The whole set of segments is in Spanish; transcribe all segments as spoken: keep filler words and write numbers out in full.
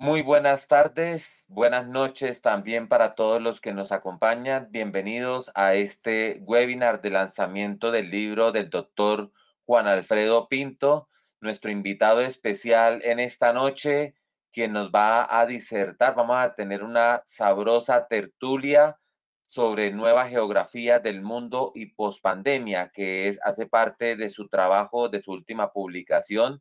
Muy buenas tardes, buenas noches también para todos los que nos acompañan. Bienvenidos a este webinar de lanzamiento del libro del doctor Juan Alfredo Pinto, nuestro invitado especial en esta noche, quien nos va a disertar. Vamos a tener una sabrosa tertulia sobre nueva geografía del mundo y pospandemia, que es, hace parte de su trabajo, de su última publicación.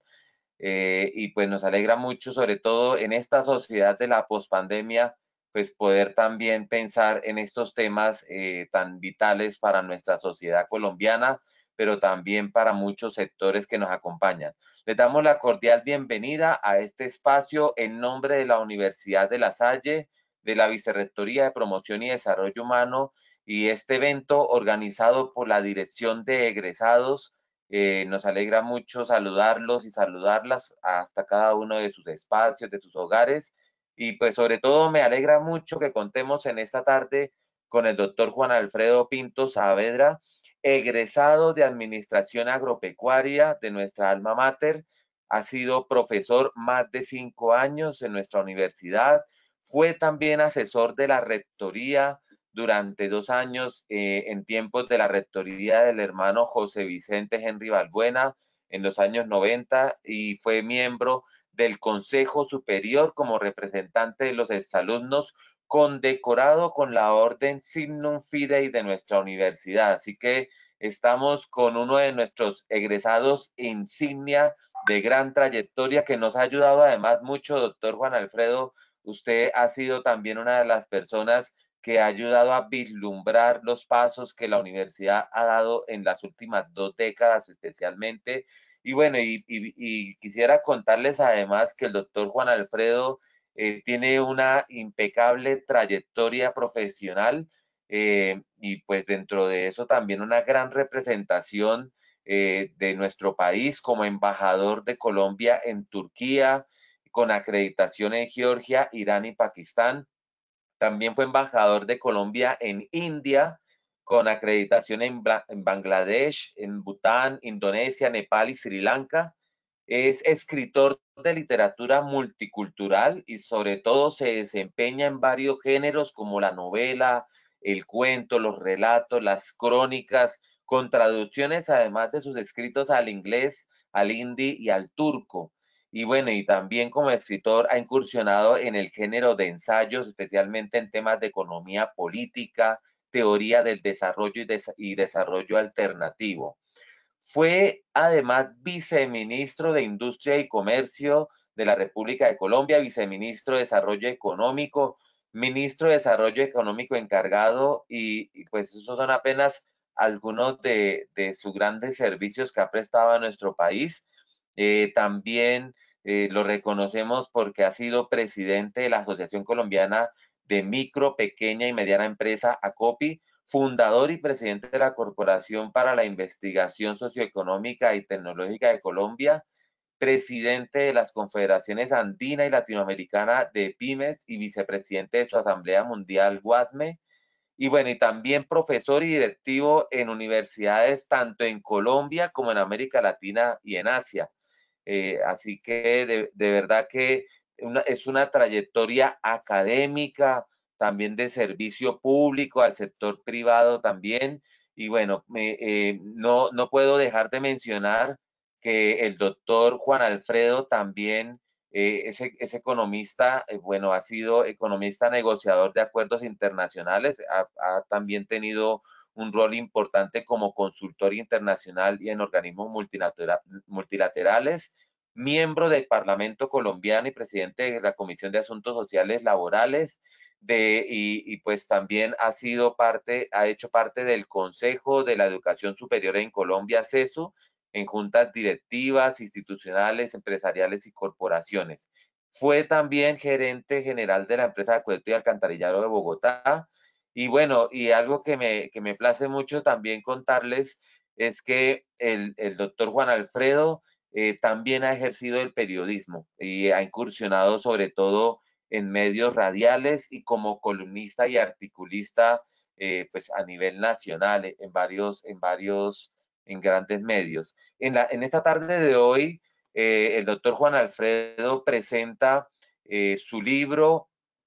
Eh, y pues nos alegra mucho, sobre todo en esta sociedad de la pospandemia, pues poder también pensar en estos temas eh, tan vitales para nuestra sociedad colombiana, pero también para muchos sectores que nos acompañan. Les damos la cordial bienvenida a este espacio en nombre de la Universidad de La Salle, de la Vicerrectoría de Promoción y Desarrollo Humano, y este evento organizado por la Dirección de Egresados. Eh, nos alegra mucho saludarlos y saludarlas hasta cada uno de sus espacios, de sus hogares. Y pues sobre todo me alegra mucho que contemos en esta tarde con el doctor Juan Alfredo Pinto Saavedra, egresado de Administración Agropecuaria de nuestra alma mater. Ha sido profesor más de cinco años en nuestra universidad. Fue también asesor de la rectoría durante dos años eh, en tiempos de la rectoría del hermano José Vicente Henry Balbuena en los años noventa, y fue miembro del Consejo Superior como representante de los exalumnos, condecorado con la orden Signum Fidei de nuestra universidad. Así que estamos con uno de nuestros egresados insignia de gran trayectoria que nos ha ayudado además mucho, doctor Juan Alfredo. Usted ha sido también una de las personas que ha ayudado a vislumbrar los pasos que la universidad ha dado en las últimas dos décadas especialmente. Y bueno, y, y, y quisiera contarles además que el doctor Juan Alfredo eh, tiene una impecable trayectoria profesional, eh, y pues dentro de eso también una gran representación eh, de nuestro país como embajador de Colombia en Turquía, con acreditación en Georgia, Irán y Pakistán. También fue embajador de Colombia en India, con acreditación en, en Bangladesh, en Bután, Indonesia, Nepal y Sri Lanka. Es escritor de literatura multicultural y sobre todo se desempeña en varios géneros como la novela, el cuento, los relatos, las crónicas, con traducciones además de sus escritos al inglés, al hindi y al turco. Y bueno, y también como escritor ha incursionado en el género de ensayos, especialmente en temas de economía política, teoría del desarrollo y, des y desarrollo alternativo. Fue además viceministro de Industria y Comercio de la República de Colombia, viceministro de Desarrollo Económico, ministro de Desarrollo Económico encargado, y, y pues esos son apenas algunos de, de sus grandes servicios que ha prestado a nuestro país. Eh, también eh, lo reconocemos porque ha sido presidente de la Asociación Colombiana de Micro, Pequeña y Mediana Empresa, ACOPI, fundador y presidente de la Corporación para la Investigación Socioeconómica y Tecnológica de Colombia, presidente de las Confederaciones Andina y Latinoamericana de Pymes y vicepresidente de su Asamblea Mundial, WASME. Y bueno, y también profesor y directivo en universidades tanto en Colombia como en América Latina y en Asia. Eh, así que de, de, verdad que una, es una trayectoria académica, también de servicio público al sector privado también. Y bueno, me, eh, no, no puedo dejar de mencionar que el doctor Juan Alfredo también eh, es, es, economista, eh, bueno, ha sido economista negociador de acuerdos internacionales, ha, ha también tenido un rol importante como consultor internacional y en organismos multilateral, multilaterales, miembro del Parlamento colombiano y presidente de la Comisión de Asuntos Sociales Laborales, de, y, y pues también ha sido parte, ha hecho parte del Consejo de la Educación Superior en Colombia, CESU, en juntas directivas, institucionales, empresariales y corporaciones. Fue también gerente general de la empresa de acueducto y alcantarillado de Bogotá. Y bueno, y algo que me, que me place mucho también contarles es que el, el doctor Juan Alfredo eh, también ha ejercido el periodismo y ha incursionado sobre todo en medios radiales y como columnista y articulista eh, pues a nivel nacional en varios, en varios, en grandes medios. En, la, en esta tarde de hoy, eh, el doctor Juan Alfredo presenta eh, su libro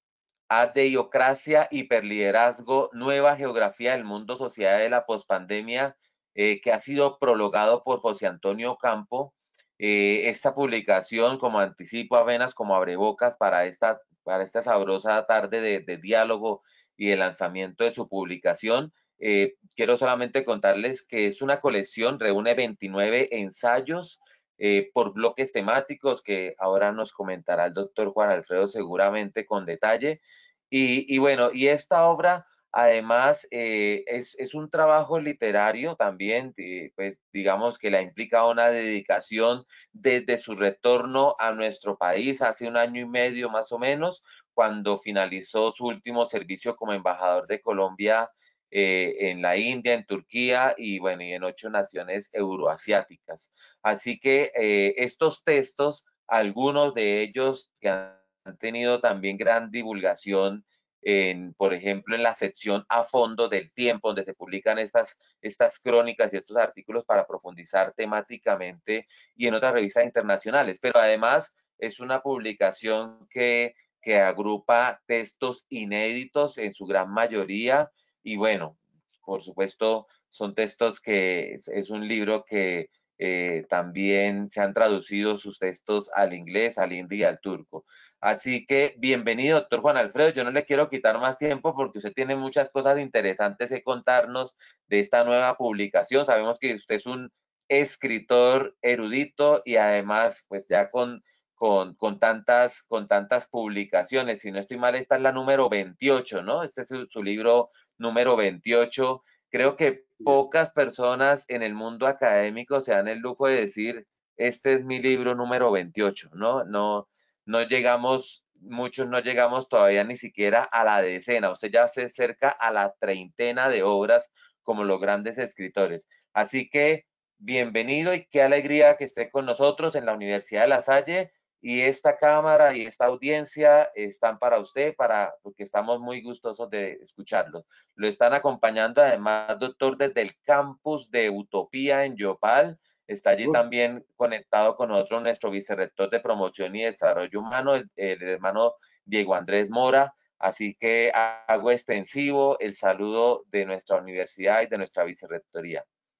Adeocracia, Hiperliderazgo, Nueva Geografía del Mundo, Sociedad de la Pospandemia, eh, que ha sido prologado por José Antonio Campo. Eh, esta publicación, como anticipo apenas como abrebocas para esta, para esta sabrosa tarde de, de diálogo y de lanzamiento de su publicación, eh, quiero solamente contarles que es una colección, reúne veintinueve ensayos eh, por bloques temáticos que ahora nos comentará el doctor Juan Alfredo seguramente con detalle. Y, y bueno, y esta obra además eh, es, es un trabajo literario también, eh, pues digamos que la implica una dedicación desde su retorno a nuestro país hace un año y medio más o menos, cuando finalizó su último servicio como embajador de Colombia eh, en la India, en Turquía y bueno, y en ocho naciones euroasiáticas. Así que eh, estos textos, algunos de ellos que han tenido también gran divulgación, en, por ejemplo, en la sección a fondo del Tiempo, donde se publican estas, estas crónicas y estos artículos para profundizar temáticamente y en otras revistas internacionales. Pero además es una publicación que, que agrupa textos inéditos en su gran mayoría y bueno, por supuesto, son textos que es, es un libro que eh, también se han traducido sus textos al inglés, al hindi y al turco. Así que bienvenido, doctor Juan Alfredo. Yo no le quiero quitar más tiempo porque usted tiene muchas cosas interesantes que contarnos de esta nueva publicación. Sabemos que usted es un escritor erudito y además, pues ya con, con, con, tantas, con tantas publicaciones. Si no estoy mal, esta es la número veintiocho, ¿no? Este es su, su libro número veintiocho. Creo que pocas personas en el mundo académico se dan el lujo de decir, este es mi libro número veintiocho, ¿no? No, no llegamos, muchos no llegamos todavía ni siquiera a la decena. Usted ya se acerca a la treintena de obras como los grandes escritores. Así que bienvenido y qué alegría que esté con nosotros en la Universidad de La Salle. Y esta cámara y esta audiencia están para usted, para, porque estamos muy gustosos de escucharlo. Lo están acompañando además, doctor, desde el campus de Utopía en Yopal. Está allí también conectado con nosotros nuestro vicerrector de promoción y desarrollo humano, el, el hermano Diego Andrés Mora. Así que hago extensivo el saludo de nuestra universidad y de nuestra vicerrectoría.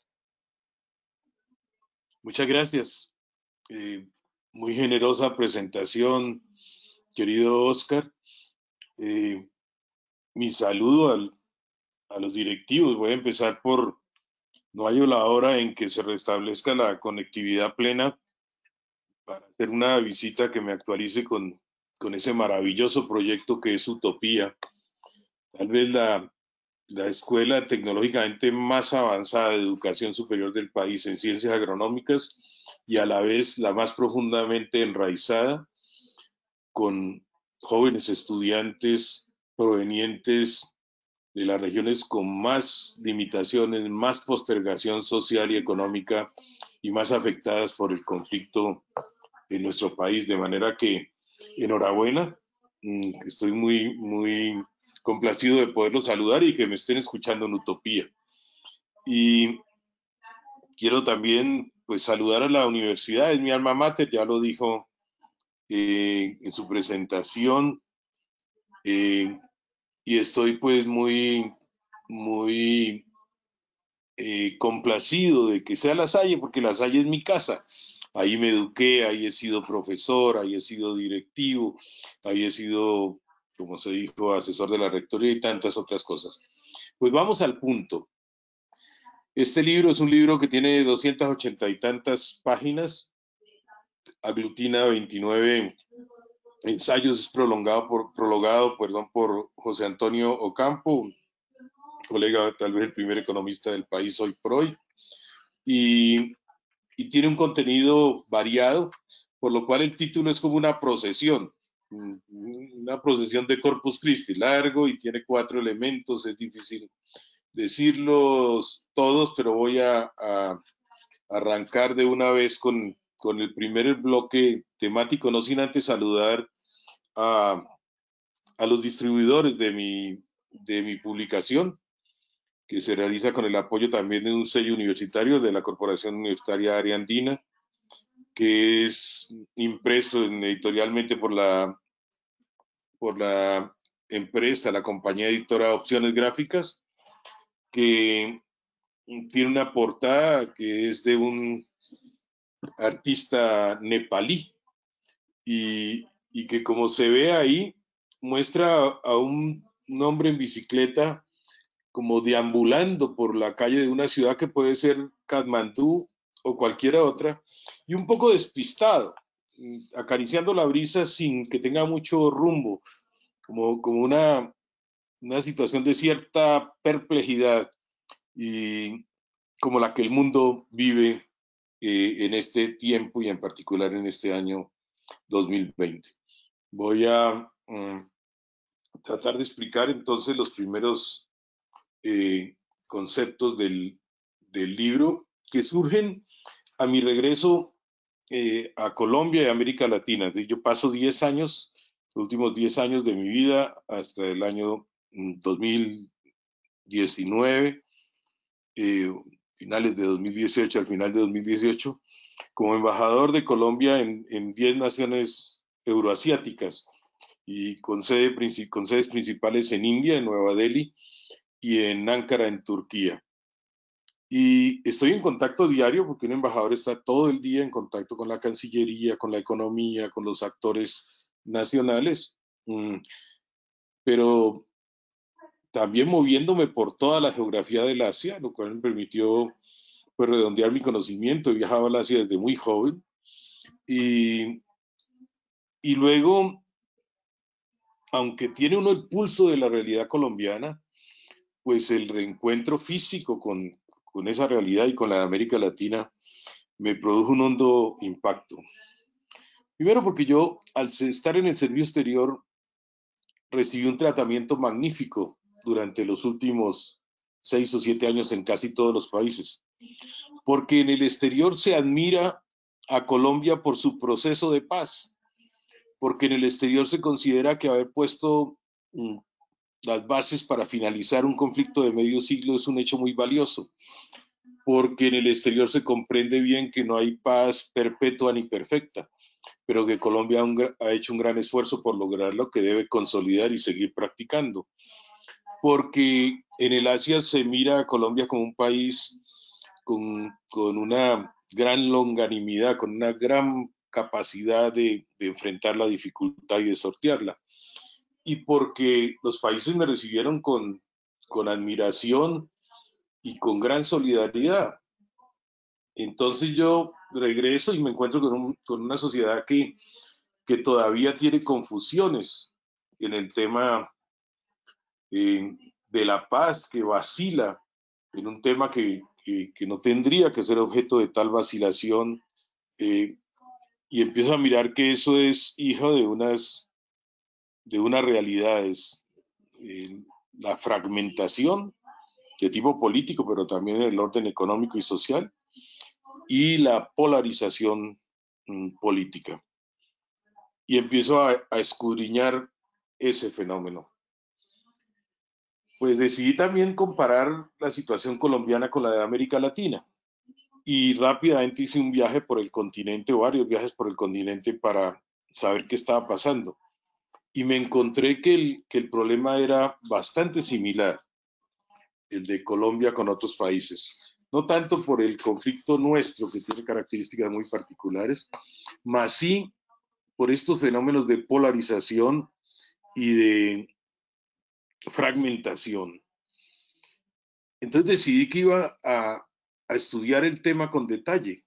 Muchas gracias. Eh, muy generosa presentación, querido Oscar. Eh, mi saludo al, a los directivos. Voy a empezar por, no hallo la hora en que se restablezca la conectividad plena para hacer una visita que me actualice con, con ese maravilloso proyecto que es Utopía. Tal vez la, la escuela tecnológicamente más avanzada de educación superior del país en ciencias agronómicas y a la vez la más profundamente enraizada con jóvenes estudiantes provenientes de las regiones con más limitaciones, más postergación social y económica y más afectadas por el conflicto en nuestro país. De manera que, enhorabuena, estoy muy, muy complacido de poderlos saludar y que me estén escuchando en Utopía. Y quiero también pues saludar a la universidad, es mi alma mater, ya lo dijo eh, en su presentación, eh, y estoy pues muy, muy eh, complacido de que sea La Salle, porque La Salle es mi casa. Ahí me eduqué, ahí he sido profesor, ahí he sido directivo, ahí he sido, como se dijo, asesor de la rectoría y tantas otras cosas. Pues vamos al punto. Este libro es un libro que tiene doscientas ochenta y tantas páginas, aglutina veintinueve ensayos, es prolongado por, prologado perdón, por José Antonio Ocampo, colega tal vez el primer economista del país hoy por hoy, y, y tiene un contenido variado, por lo cual el título es como una procesión, una procesión de Corpus Christi, largo y tiene cuatro elementos, es difícil decirlos todos, pero voy a, a arrancar de una vez con, con el primer bloque temático, no sin antes saludar a, a los distribuidores de mi, de mi publicación, que se realiza con el apoyo también de un sello universitario de la Corporación Universitaria Área Andina, que es impreso editorialmente por la por la empresa, la compañía editora Opciones Gráficas, que tiene una portada que es de un artista nepalí y, y que, como se ve ahí, muestra a un, un hombre en bicicleta como deambulando por la calle de una ciudad que puede ser Katmandú o cualquiera otra, y un poco despistado, acariciando la brisa sin que tenga mucho rumbo, como, como una, una situación de cierta perplejidad y como la que el mundo vive eh, en este tiempo y en particular en este año dos mil veinte. Voy a um, tratar de explicar entonces los primeros eh, conceptos del, del, libro que surgen a mi regreso eh, a Colombia y América Latina. Yo paso diez años, los últimos diez años de mi vida hasta el año dos mil diecinueve, eh, finales de dos mil dieciocho, al final de dos mil dieciocho, como embajador de Colombia en, en diez naciones euroasiáticas y con, sede, con sedes principales en India, en Nueva Delhi, y en Ankara, en Turquía. Y estoy en contacto diario porque un embajador está todo el día en contacto con la Cancillería, con la economía, con los actores nacionales, pero también moviéndome por toda la geografía del Asia, lo cual me permitió pues, redondear mi conocimiento. He viajado al Asia desde muy joven y, y luego, aunque tiene uno el pulso de la realidad colombiana, pues el reencuentro físico con, con esa realidad y con la de América Latina me produjo un hondo impacto. Primero porque yo, al estar en el servicio exterior, recibí un tratamiento magnífico durante los últimos seis o siete años en casi todos los países. Porque en el exterior se admira a Colombia por su proceso de paz. Porque en el exterior se considera que haber puesto mm, las bases para finalizar un conflicto de medio siglo es un hecho muy valioso, porque en el exterior se comprende bien que no hay paz perpetua ni perfecta, pero que Colombia ha hecho un gran esfuerzo por lograr lo que debe consolidar y seguir practicando, porque en el Asia se mira a Colombia como un país con, con una gran longanimidad, con una gran capacidad de, de enfrentar la dificultad y de sortearla. Y porque los países me recibieron con, con admiración y con gran solidaridad. Entonces yo regreso y me encuentro con, un, con una sociedad que, que todavía tiene confusiones en el tema eh, de la paz, que vacila en un tema que, que, que no tendría que ser objeto de tal vacilación, eh, y empiezo a mirar que eso es hijo de unas, de unas realidades. Eh, la fragmentación de tipo político, pero también en el orden económico y social, y la polarización mm, política. Y empiezo a, a escudriñar ese fenómeno. Pues decidí también comparar la situación colombiana con la de América Latina. Y rápidamente hice un viaje por el continente, varios viajes por el continente para saber qué estaba pasando. Y me encontré que el, que el problema era bastante similar, el de Colombia con otros países. No tanto por el conflicto nuestro, que tiene características muy particulares, más sí por estos fenómenos de polarización y de fragmentación. Entonces decidí que iba a, a estudiar el tema con detalle.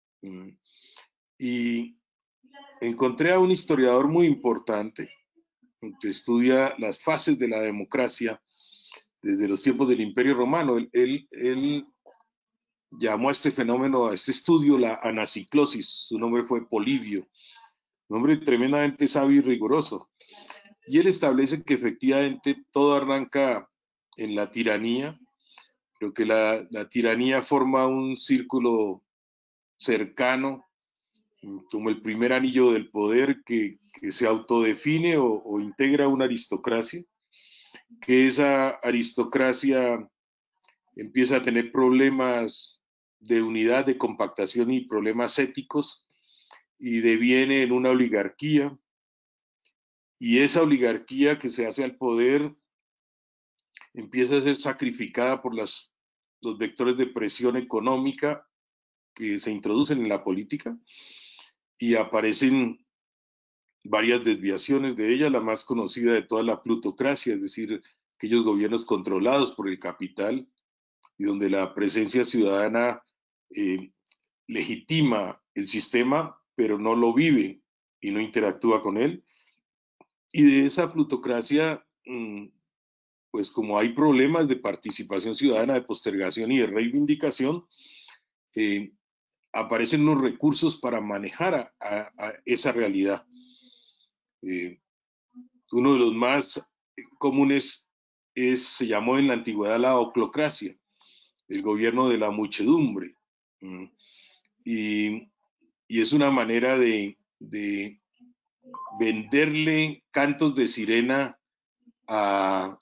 Y encontré a un historiador muy importante que estudia las fases de la democracia desde los tiempos del Imperio Romano. Él, él, él llamó a este fenómeno, a este estudio, la anaciclosis. Su nombre fue Polibio, un hombre tremendamente sabio y riguroso. Y él establece que efectivamente todo arranca en la tiranía, pero que la, la tiranía forma un círculo cercano, como el primer anillo del poder que, que se autodefine o, o integra una aristocracia, que esa aristocracia empieza a tener problemas de unidad, de compactación y problemas éticos, y deviene en una oligarquía, y esa oligarquía que se hace al poder empieza a ser sacrificada por las, los vectores de presión económica que se introducen en la política, y aparecen varias desviaciones de ella, la más conocida de toda la plutocracia, es decir, aquellos gobiernos controlados por el capital y donde la presencia ciudadana eh, legitima el sistema, pero no lo vive y no interactúa con él. Y de esa plutocracia, mmm, pues como hay problemas de participación ciudadana, de postergación y de reivindicación, eh, aparecen unos recursos para manejar a, a, a esa realidad. Eh, uno de los más comunes es, se llamó en la antigüedad la oclocracia, el gobierno de la muchedumbre. Y, y es una manera de, de venderle cantos de sirena a,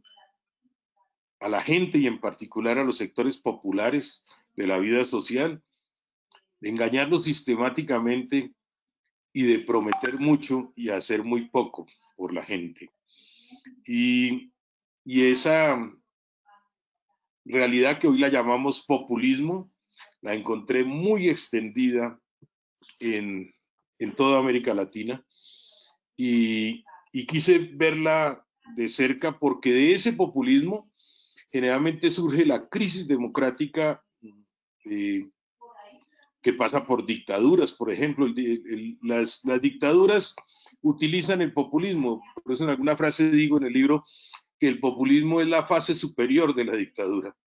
a la gente y en particular a los sectores populares de la vida social, de engañarlos sistemáticamente y de prometer mucho y hacer muy poco por la gente. Y, y esa realidad que hoy la llamamos populismo, la encontré muy extendida en, en toda América Latina y, y quise verla de cerca porque de ese populismo generalmente surge la crisis democrática eh, que pasa por dictaduras, por ejemplo. El, el, las, las dictaduras utilizan el populismo, por eso en alguna frase digo en el libro que el populismo es la fase superior de la dictadura.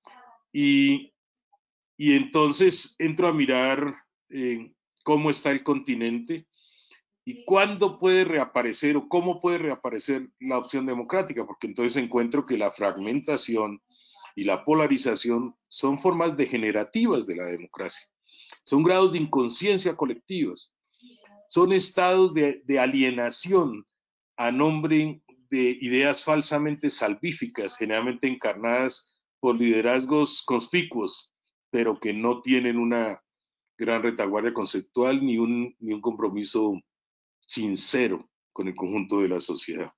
Y, y entonces entro a mirar eh, cómo está el continente y cuándo puede reaparecer o cómo puede reaparecer la opción democrática, porque entonces encuentro que la fragmentación y la polarización son formas degenerativas de la democracia, son grados de inconsciencia colectivos, son estados de, de alienación a nombre de ideas falsamente salvíficas, generalmente encarnadas por liderazgos conspicuos, pero que no tienen una gran retaguardia conceptual ni un, ni un compromiso sincero con el conjunto de la sociedad.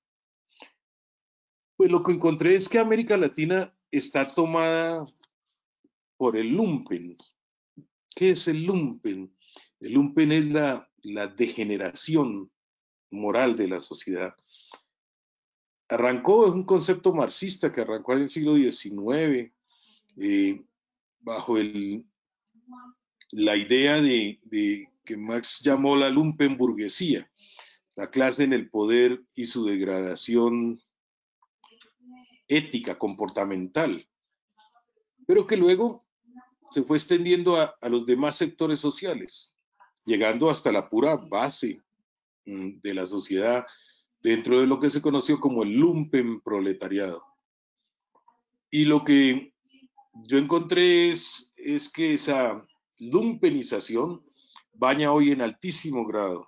Pues lo que encontré es que América Latina está tomada por el lumpen. ¿Qué es el lumpen? El lumpen es la, la degeneración moral de la sociedad. Arrancó, es un concepto marxista que arrancó en el siglo diecinueve, eh, bajo el, la idea de, de que Marx llamó la lumpenburguesía, la clase en el poder y su degradación ética, comportamental, pero que luego se fue extendiendo a, a los demás sectores sociales, llegando hasta la pura base mm, de la sociedad, dentro de lo que se conoció como el lumpen proletariado. Y lo que yo encontré es, es que esa lumpenización baña hoy en altísimo grado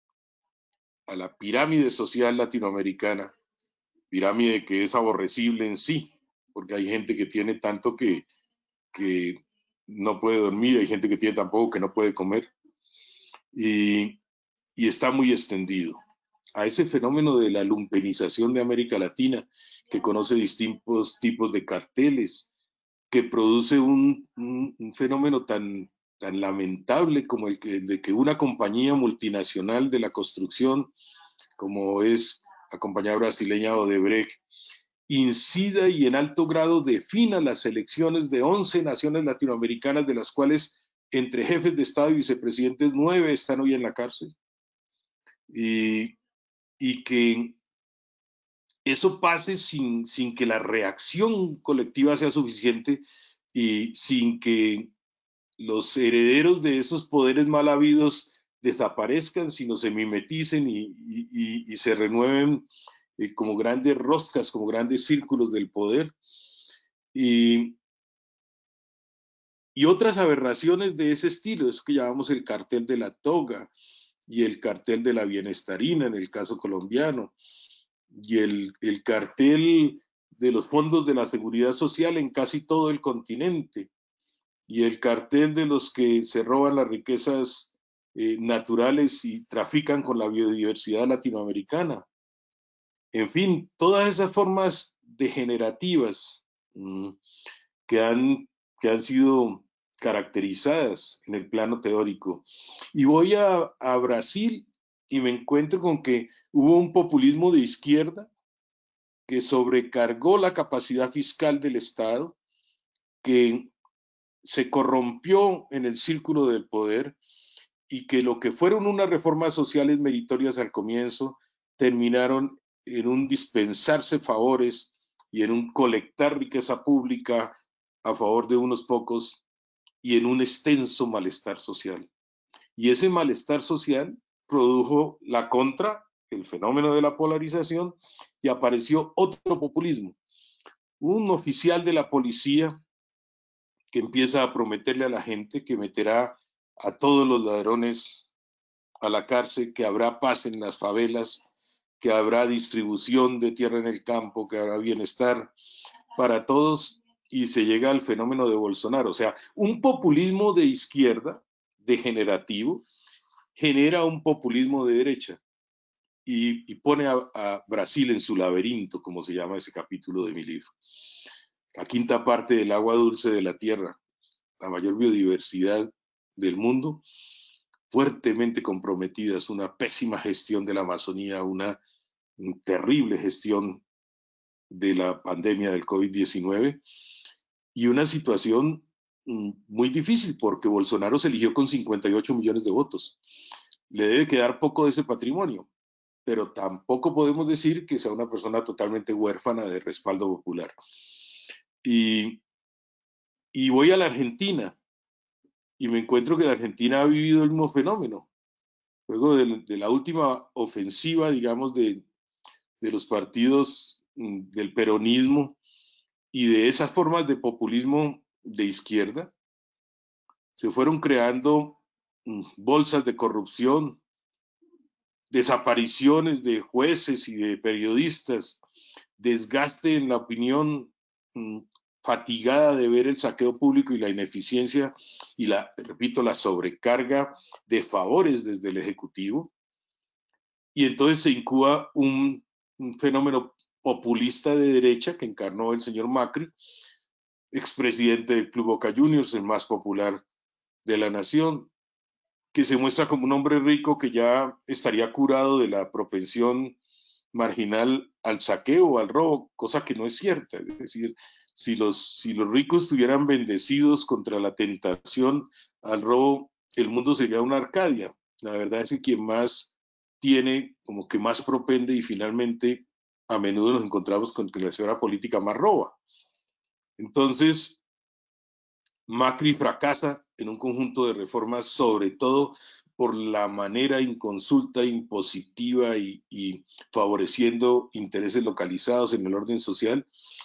a la pirámide social latinoamericana, pirámide que es aborrecible en sí, porque hay gente que tiene tanto que, que no puede dormir, hay gente que tiene tan poco que no puede comer, y, y está muy extendido a ese fenómeno de la lumpenización de América Latina, que conoce distintos tipos de carteles, que produce un, un, un fenómeno tan, tan lamentable como el, que, el de que una compañía multinacional de la construcción, como es la compañía brasileña Odebrecht, incida y en alto grado defina las elecciones de once naciones latinoamericanas, de las cuales entre jefes de Estado y vicepresidentes, nueve están hoy en la cárcel. Y, y que eso pase sin, sin que la reacción colectiva sea suficiente y sin que los herederos de esos poderes mal habidos desaparezcan, sino se mimeticen y, y, y se renueven eh, como grandes roscas, como grandes círculos del poder. Y, y otras aberraciones de ese estilo, eso que llamamos el cartel de la toga y el cartel de la bienestarina en el caso colombiano, y el, el cartel de los fondos de la seguridad social en casi todo el continente, y el cartel de los que se roban las riquezas eh, naturales y trafican con la biodiversidad latinoamericana. En fin, todas esas formas degenerativas mmm, que, han, que han sido caracterizadas en el plano teórico. Y voy a, a Brasil y me encuentro con que hubo un populismo de izquierda que sobrecargó la capacidad fiscal del Estado, que se corrompió en el círculo del poder y que lo que fueron unas reformas sociales meritorias al comienzo terminaron en un dispensarse favores y en un colectar riqueza pública a favor de unos pocos y en un extenso malestar social. Y ese malestar social produjo la contra, el fenómeno de la polarización, y apareció otro populismo. Un oficial de la policía que empieza a prometerle a la gente que meterá a todos los ladrones a la cárcel, que habrá paz en las favelas, que habrá distribución de tierra en el campo, que habrá bienestar para todos, y se llega al fenómeno de Bolsonaro. O sea, un populismo de izquierda degenerativo genera un populismo de derecha y, y pone a, a Brasil en su laberinto, como se llama ese capítulo de mi libro. La quinta parte del agua dulce de la tierra, la mayor biodiversidad del mundo, fuertemente comprometidas, una pésima gestión de la Amazonía, una terrible gestión de la pandemia del COVID diecinueve y una situación muy difícil porque Bolsonaro se eligió con cincuenta y ocho millones de votos. Le debe quedar poco de ese patrimonio, pero tampoco podemos decir que sea una persona totalmente huérfana de respaldo popular. Y, y voy a la Argentina y me encuentro que la Argentina ha vivido el mismo fenómeno. Luego de, de la última ofensiva, digamos, de, de los partidos mm, del peronismo y de esas formas de populismo de izquierda, se fueron creando mm, bolsas de corrupción, desapariciones de jueces y de periodistas, desgaste en la opinión, mmm, fatigada de ver el saqueo público y la ineficiencia y la, repito, la sobrecarga de favores desde el Ejecutivo. Y entonces se incuba un, un fenómeno populista de derecha que encarnó el señor Macri, expresidente del Club Boca Juniors, el más popular de la nación, que se muestra como un hombre rico que ya estaría curado de la propensión marginal al saqueo o al robo, cosa que no es cierta. Es decir, si los, si los ricos estuvieran bendecidos contra la tentación al robo, el mundo sería una Arcadia. La verdad es que quien más tiene, como que más propende y finalmente a menudo nos encontramos con que la esfera política más roba. Entonces, Macri fracasa en un conjunto de reformas, sobre todo por la manera inconsulta, impositiva y, y favoreciendo intereses localizados en el orden social.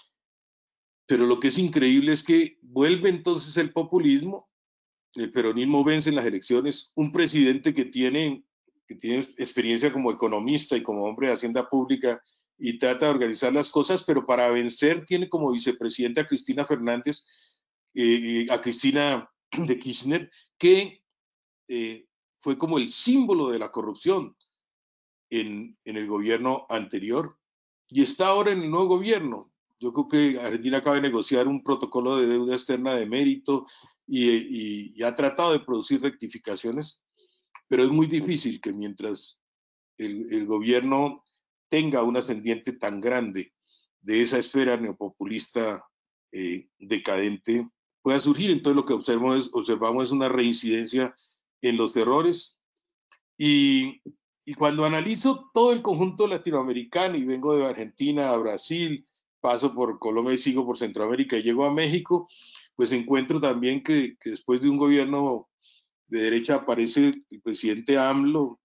Pero lo que es increíble es que vuelve entonces el populismo, el peronismo vence en las elecciones, un presidente que tiene, que tiene experiencia como economista y como hombre de hacienda pública y trata de organizar las cosas, pero para vencer tiene como vicepresidenta a Cristina Fernández, eh, a Cristina de Kirchner, que eh, fue como el símbolo de la corrupción en, en el gobierno anterior y está ahora en el nuevo gobierno. Yo creo que Argentina acaba de negociar un protocolo de deuda externa de mérito y, y, y ha tratado de producir rectificaciones, pero es muy difícil que mientras el, el gobierno tenga un ascendiente tan grande de esa esfera neopopulista eh, decadente, pueda surgir. Entonces lo que observamos es, observamos es una reincidencia en los errores y, y cuando analizo todo el conjunto latinoamericano y vengo de Argentina a Brasil, paso por Colombia y sigo por Centroamérica y llego a México, pues encuentro también que, que después de un gobierno de derecha aparece el presidente AMLO,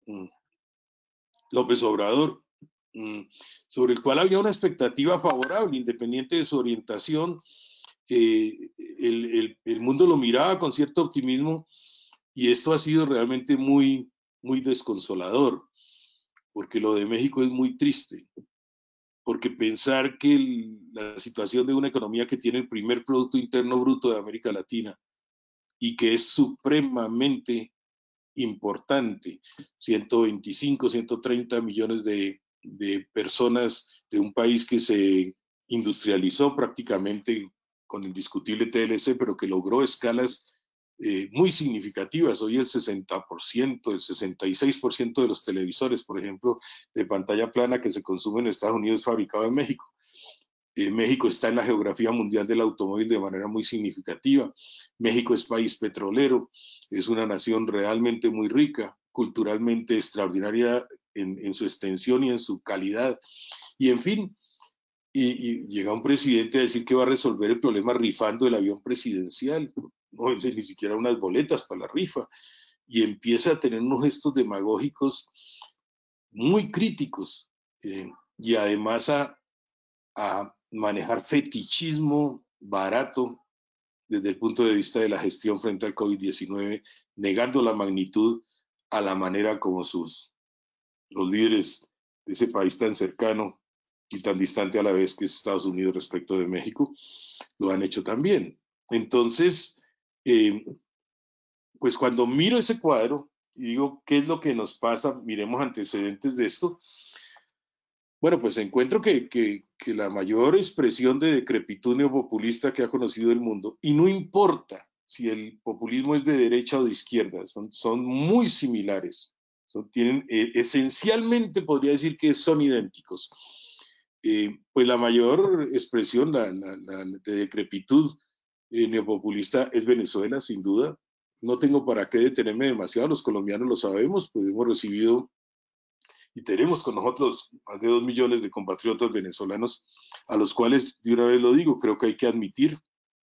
López Obrador, sobre el cual había una expectativa favorable, independiente de su orientación. Eh, el, el, el mundo lo miraba con cierto optimismo y esto ha sido realmente muy, muy desconsolador, porque lo de México es muy triste, porque pensar que el, la situación de una economía que tiene el primer Producto Interno Bruto de América Latina y que es supremamente importante, ciento veinticinco, ciento treinta millones de, de personas de un país que se industrializó prácticamente con el discutible T L C, pero que logró escalas eh, muy significativas. Hoy el sesenta por ciento, el sesenta y seis por ciento de los televisores, por ejemplo, de pantalla plana que se consumen en Estados Unidos es fabricado en México. Eh, México está en la geografía mundial del automóvil de manera muy significativa. México es país petrolero, es una nación realmente muy rica, culturalmente extraordinaria en, en su extensión y en su calidad. Y en fin, y, y llega un presidente a decir que va a resolver el problema rifando el avión presidencial, no vende ni siquiera unas boletas para la rifa, y empieza a tener unos gestos demagógicos muy críticos, eh, y además a, a manejar fetichismo barato desde el punto de vista de la gestión frente al COVID diecinueve, negando la magnitud a la manera como sus, los líderes de ese país tan cercano y tan distante a la vez que es Estados Unidos respecto de México, lo han hecho también. Entonces, eh, pues cuando miro ese cuadro y digo, ¿qué es lo que nos pasa? Miremos antecedentes de esto. Bueno, pues encuentro que, que, que la mayor expresión de decrepitud neopopulista que ha conocido el mundo, y no importa si el populismo es de derecha o de izquierda, son, son muy similares, son, tienen, eh, esencialmente podría decir que son idénticos. Eh, pues la mayor expresión la, la, la de decrepitud eh, neopopulista es Venezuela, sin duda. No tengo para qué detenerme demasiado, los colombianos lo sabemos, pues hemos recibido y tenemos con nosotros más de dos millones de compatriotas venezolanos, a los cuales, de una vez lo digo, creo que hay que admitir,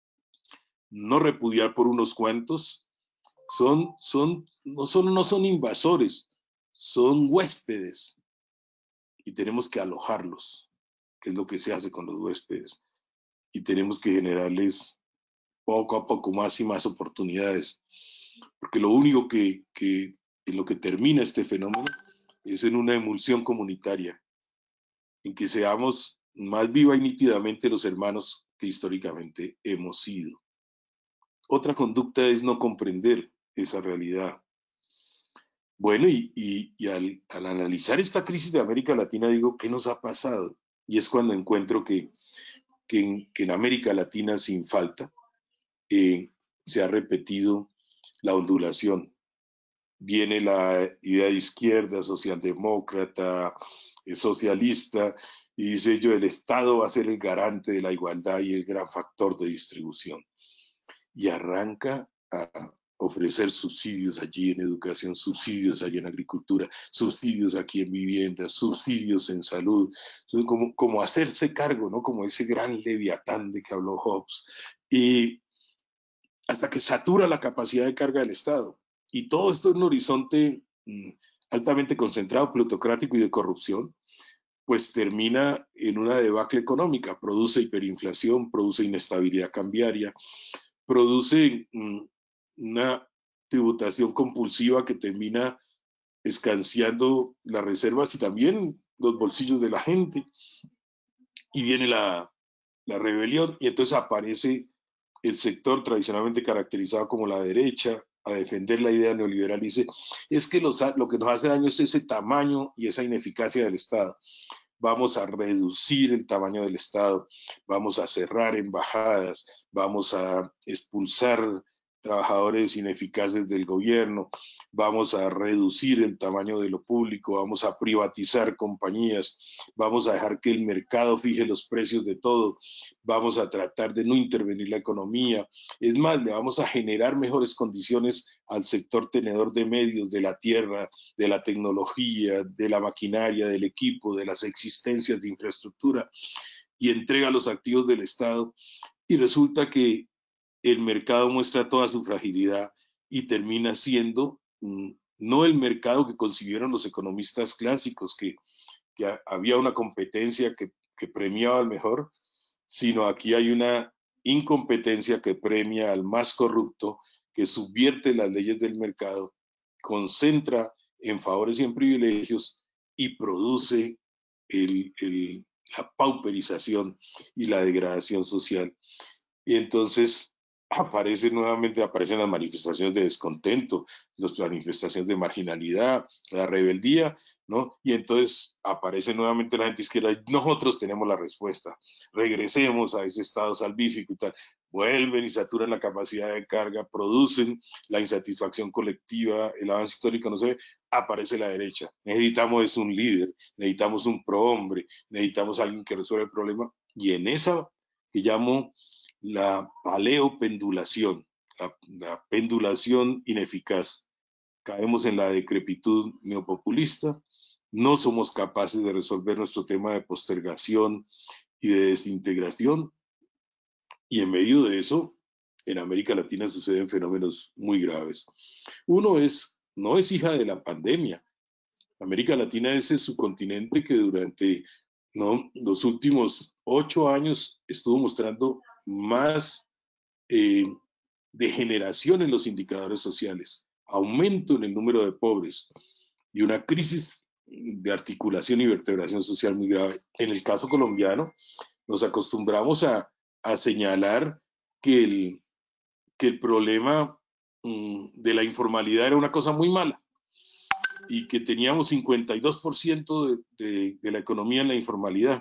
no repudiar por unos cuantos, son, son, no, son, no son invasores, son huéspedes y tenemos que alojarlos, que es lo que se hace con los huéspedes, y tenemos que generarles poco a poco más y más oportunidades, porque lo único que, que en lo que termina este fenómeno es en una emulsión comunitaria, en que seamos más viva y nítidamente los hermanos que históricamente hemos sido. Otra conducta es no comprender esa realidad. Bueno, y, y, y al, al, analizar esta crisis de América Latina, digo, ¿qué nos ha pasado? Y es cuando encuentro que, que, en, que en América Latina, sin falta, eh, se ha repetido la ondulación. Viene la idea de izquierda, socialdemócrata, eh, socialista, y dice yo, el Estado va a ser el garante de la igualdad y el gran factor de distribución. Y arranca a ofrecer subsidios allí en educación, subsidios allí en agricultura, subsidios aquí en vivienda, subsidios en salud, como, como hacerse cargo, ¿no? Como ese gran leviatán de que habló Hobbes. Y hasta que satura la capacidad de carga del Estado. Y todo esto en un horizonte mmm, altamente concentrado, plutocrático y de corrupción, pues termina en una debacle económica, produce hiperinflación, produce inestabilidad cambiaria, produce mmm, una tributación compulsiva que termina escanciando las reservas y también los bolsillos de la gente, y viene la, la rebelión, y entonces aparece el sector tradicionalmente caracterizado como la derecha a defender la idea neoliberal. Dice, es que los, lo que nos hace daño es ese tamaño y esa ineficacia del Estado. Vamos a reducir el tamaño del Estado, vamos a cerrar embajadas, vamos a expulsar trabajadores ineficaces del gobierno, vamos a reducir el tamaño de lo público, vamos a privatizar compañías, vamos a dejar que el mercado fije los precios de todo, vamos a tratar de no intervenir la economía. Es más, le vamos a generar mejores condiciones al sector tenedor de medios, de la tierra, de la tecnología, de la maquinaria, del equipo, de las existencias de infraestructura, y entrega los activos del Estado, y resulta que el mercado muestra toda su fragilidad y termina siendo mmm, no el mercado que concibieron los economistas clásicos, que, que había una competencia que, que premiaba al mejor, sino aquí hay una incompetencia que premia al más corrupto, que subvierte las leyes del mercado, concentra en favores y en privilegios y produce el, el, la pauperización y la degradación social. Y entonces aparece nuevamente, aparecen las manifestaciones de descontento, las manifestaciones de marginalidad, la rebeldía, ¿no? Y entonces aparece nuevamente la gente izquierda y nosotros tenemos la respuesta. Regresemos a ese estado salvífico y tal. Vuelven y saturan la capacidad de carga, producen la insatisfacción colectiva, el avance histórico no se ve, aparece la derecha. Necesitamos es un líder, necesitamos un prohombre, necesitamos alguien que resuelva el problema. Y en esa que llamo la paleopendulación, la, la pendulación ineficaz. Caemos en la decrepitud neopopulista, no somos capaces de resolver nuestro tema de postergación y de desintegración, y en medio de eso, en América Latina suceden fenómenos muy graves. Uno es, no es hija de la pandemia. América Latina es el subcontinente que durante, ¿no?, los últimos ocho años estuvo mostrando más eh, degeneración en los indicadores sociales, aumento en el número de pobres y una crisis de articulación y vertebración social muy grave. En el caso colombiano, nos acostumbramos a, a señalar que el, que el problema um, de la informalidad era una cosa muy mala y que teníamos cincuenta y dos por ciento de, de, de la economía en la informalidad.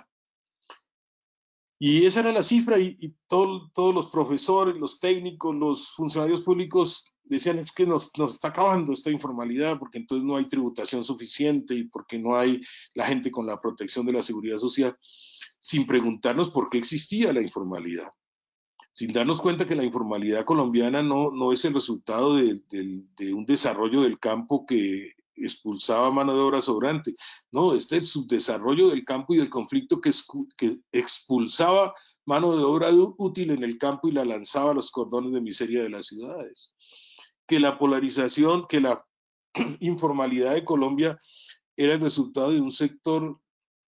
Y esa era la cifra y, y todo, todos los profesores, los técnicos, los funcionarios públicos decían es que nos, nos está acabando esta informalidad porque entonces no hay tributación suficiente y porque no hay la gente con la protección de la seguridad social, sin preguntarnos por qué existía la informalidad, sin darnos cuenta que la informalidad colombiana no, no es el resultado de, de, de un desarrollo del campo que expulsaba mano de obra sobrante. No, este es el subdesarrollo del campo y del conflicto que, es, que expulsaba mano de obra útil en el campo y la lanzaba a los cordones de miseria de las ciudades. Que la polarización, que la informalidad de Colombia era el resultado de un sector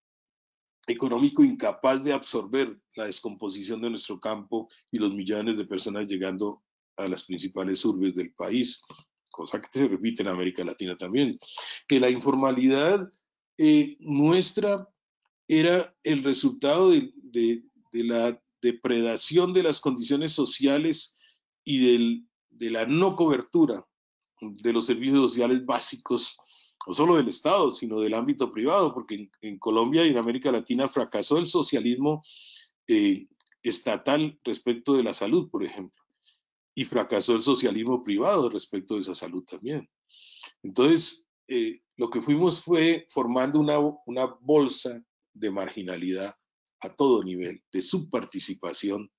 económico incapaz de absorber la descomposición de nuestro campo y los millones de personas llegando a las principales urbes del país, cosa que se repite en América Latina también, que la informalidad eh, nuestra era el resultado de, de, de, la depredación de las condiciones sociales y del, de la no cobertura de los servicios sociales básicos, no solo del Estado, sino del ámbito privado, porque en, en Colombia y en América Latina fracasó el socialismo eh, estatal respecto de la salud, por ejemplo, y fracasó el socialismo privado respecto de esa salud también. Entonces, eh, lo que fuimos fue formando una, una bolsa de marginalidad a todo nivel, de subparticipación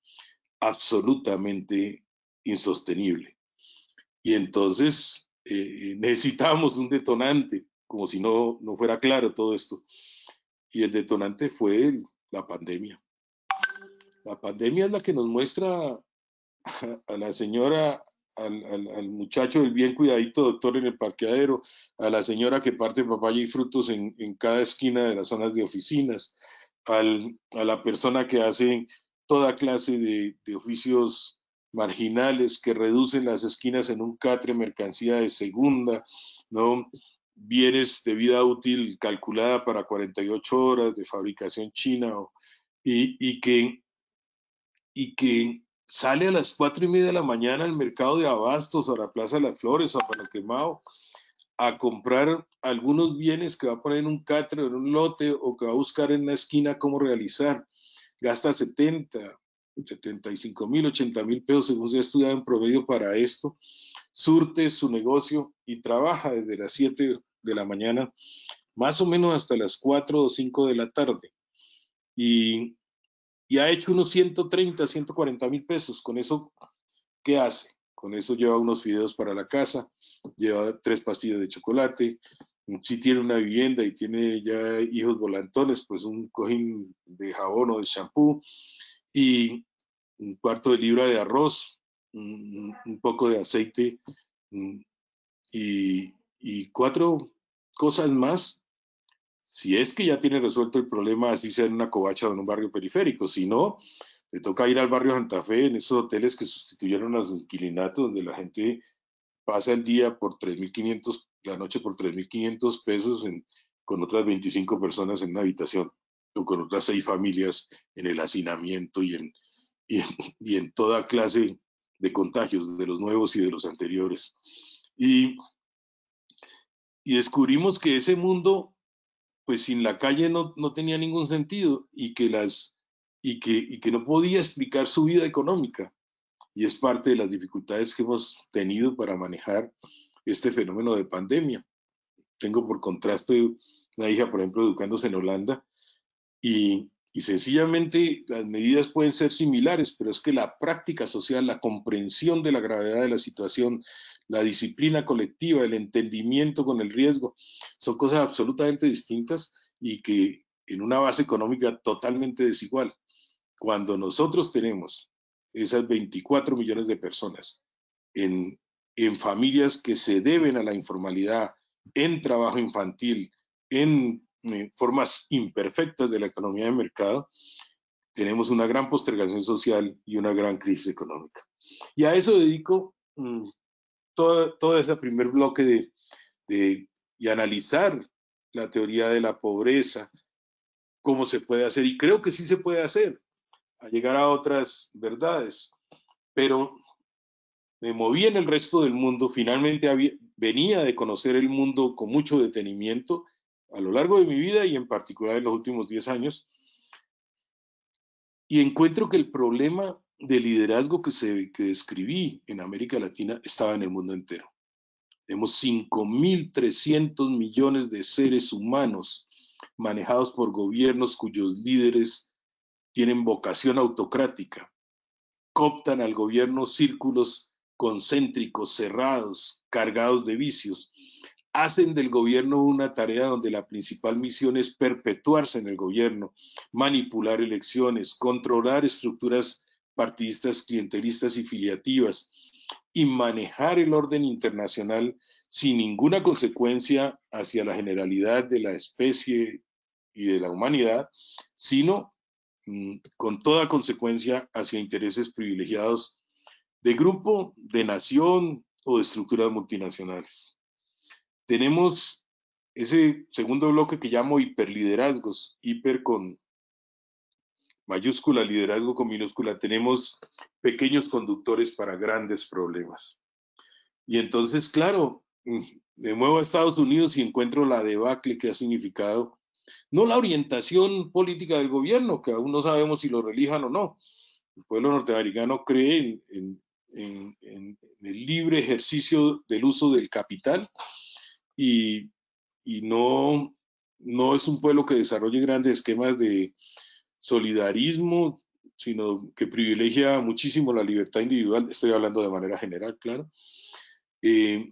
absolutamente insostenible. Y entonces eh, necesitábamos un detonante, como si no, no fuera claro todo esto. Y el detonante fue el, la pandemia. La pandemia es la que nos muestra a, a la señora, al, al, al, muchacho del bien cuidadito doctor en el parqueadero, a la señora que parte papaya y frutos en, en cada esquina de las zonas de oficinas, al, a la persona que hace toda clase de, de oficios marginales que reducen las esquinas en un catre mercancía de segunda, ¿no? Bienes de vida útil calculada para cuarenta y ocho horas de fabricación china o, y, y, que, y que sale a las cuatro y media de la mañana al mercado de abastos o a la Plaza de las Flores o a Palo Quemado a comprar algunos bienes que va a poner en un catre o en un lote o que va a buscar en la esquina cómo realizar. Gasta setenta, setenta y cinco mil, ochenta mil pesos según se ha estudiado en promedio para esto, surte su negocio y trabaja desde las siete de la mañana más o menos hasta las cuatro o cinco de la tarde y, y ha hecho unos ciento treinta, ciento cuarenta mil pesos. Con eso, ¿qué hace? Con eso lleva unos fideos para la casa, lleva tres pastillas de chocolate, si tiene una vivienda y tiene ya hijos volantones, pues un cojín de jabón o de shampoo y un cuarto de libra de arroz, un, un poco de aceite y, y cuatro cosas más, si es que ya tiene resuelto el problema, así sea en una covacha o en un barrio periférico. Si no, le toca ir al barrio Santa Fe, en esos hoteles que sustituyeron a los inquilinatos, donde la gente pasa el día por tres mil quinientos, la noche por tres mil quinientos pesos en, con otras veinticinco personas en una habitación, o con otras seis familias en el hacinamiento y en, y en, y en toda clase de contagios, de los nuevos y de los anteriores. Y, y descubrimos que ese mundo, pues sin la calle no, no tenía ningún sentido y que, las, y, que, y que no podía explicar su vida económica. Y es parte de las dificultades que hemos tenido para manejar este fenómeno de pandemia. Tengo por contraste una hija, por ejemplo, educándose en Holanda, y, y sencillamente las medidas pueden ser similares, pero es que la práctica social, la comprensión de la gravedad de la situación, la disciplina colectiva, el entendimiento con el riesgo, son cosas absolutamente distintas y que en una base económica totalmente desigual. Cuando nosotros tenemos esas veinticuatro millones de personas en, en familias que se deben a la informalidad, en trabajo infantil, en eh, formas imperfectas de la economía de mercado, tenemos una gran postergación social y una gran crisis económica. Y a eso dedico mmm, todo, todo ese primer bloque de, de y analizar la teoría de la pobreza, cómo se puede hacer, y creo que sí se puede hacer, a llegar a otras verdades, pero me moví en el resto del mundo, finalmente había, venía de conocer el mundo con mucho detenimiento a lo largo de mi vida y en particular en los últimos diez años, y encuentro que el problema de liderazgo que, se, que describí en América Latina estaba en el mundo entero. Tenemos cinco mil trescientos millones de seres humanos manejados por gobiernos cuyos líderes tienen vocación autocrática, cooptan al gobierno círculos concéntricos, cerrados, cargados de vicios, hacen del gobierno una tarea donde la principal misión es perpetuarse en el gobierno, manipular elecciones, controlar estructuras partidistas, clientelistas y filiativas, y manejar el orden internacional sin ninguna consecuencia hacia la generalidad de la especie y de la humanidad, sino mmm, con toda consecuencia hacia intereses privilegiados de grupo, de nación o de estructuras multinacionales. Tenemos ese segundo bloque que llamo hiperliderazgos, hiper con mayúscula, liderazgo con minúscula. Tenemos pequeños conductores para grandes problemas. Y entonces, claro, me muevo a Estados Unidos y encuentro la debacle que ha significado, no la orientación política del gobierno, que aún no sabemos si lo relijan o no. El pueblo norteamericano cree en, en, en, en el libre ejercicio del uso del capital y, y no, no es un pueblo que desarrolle grandes esquemas de solidarismo, sino que privilegia muchísimo la libertad individual. Estoy hablando de manera general, claro. Eh,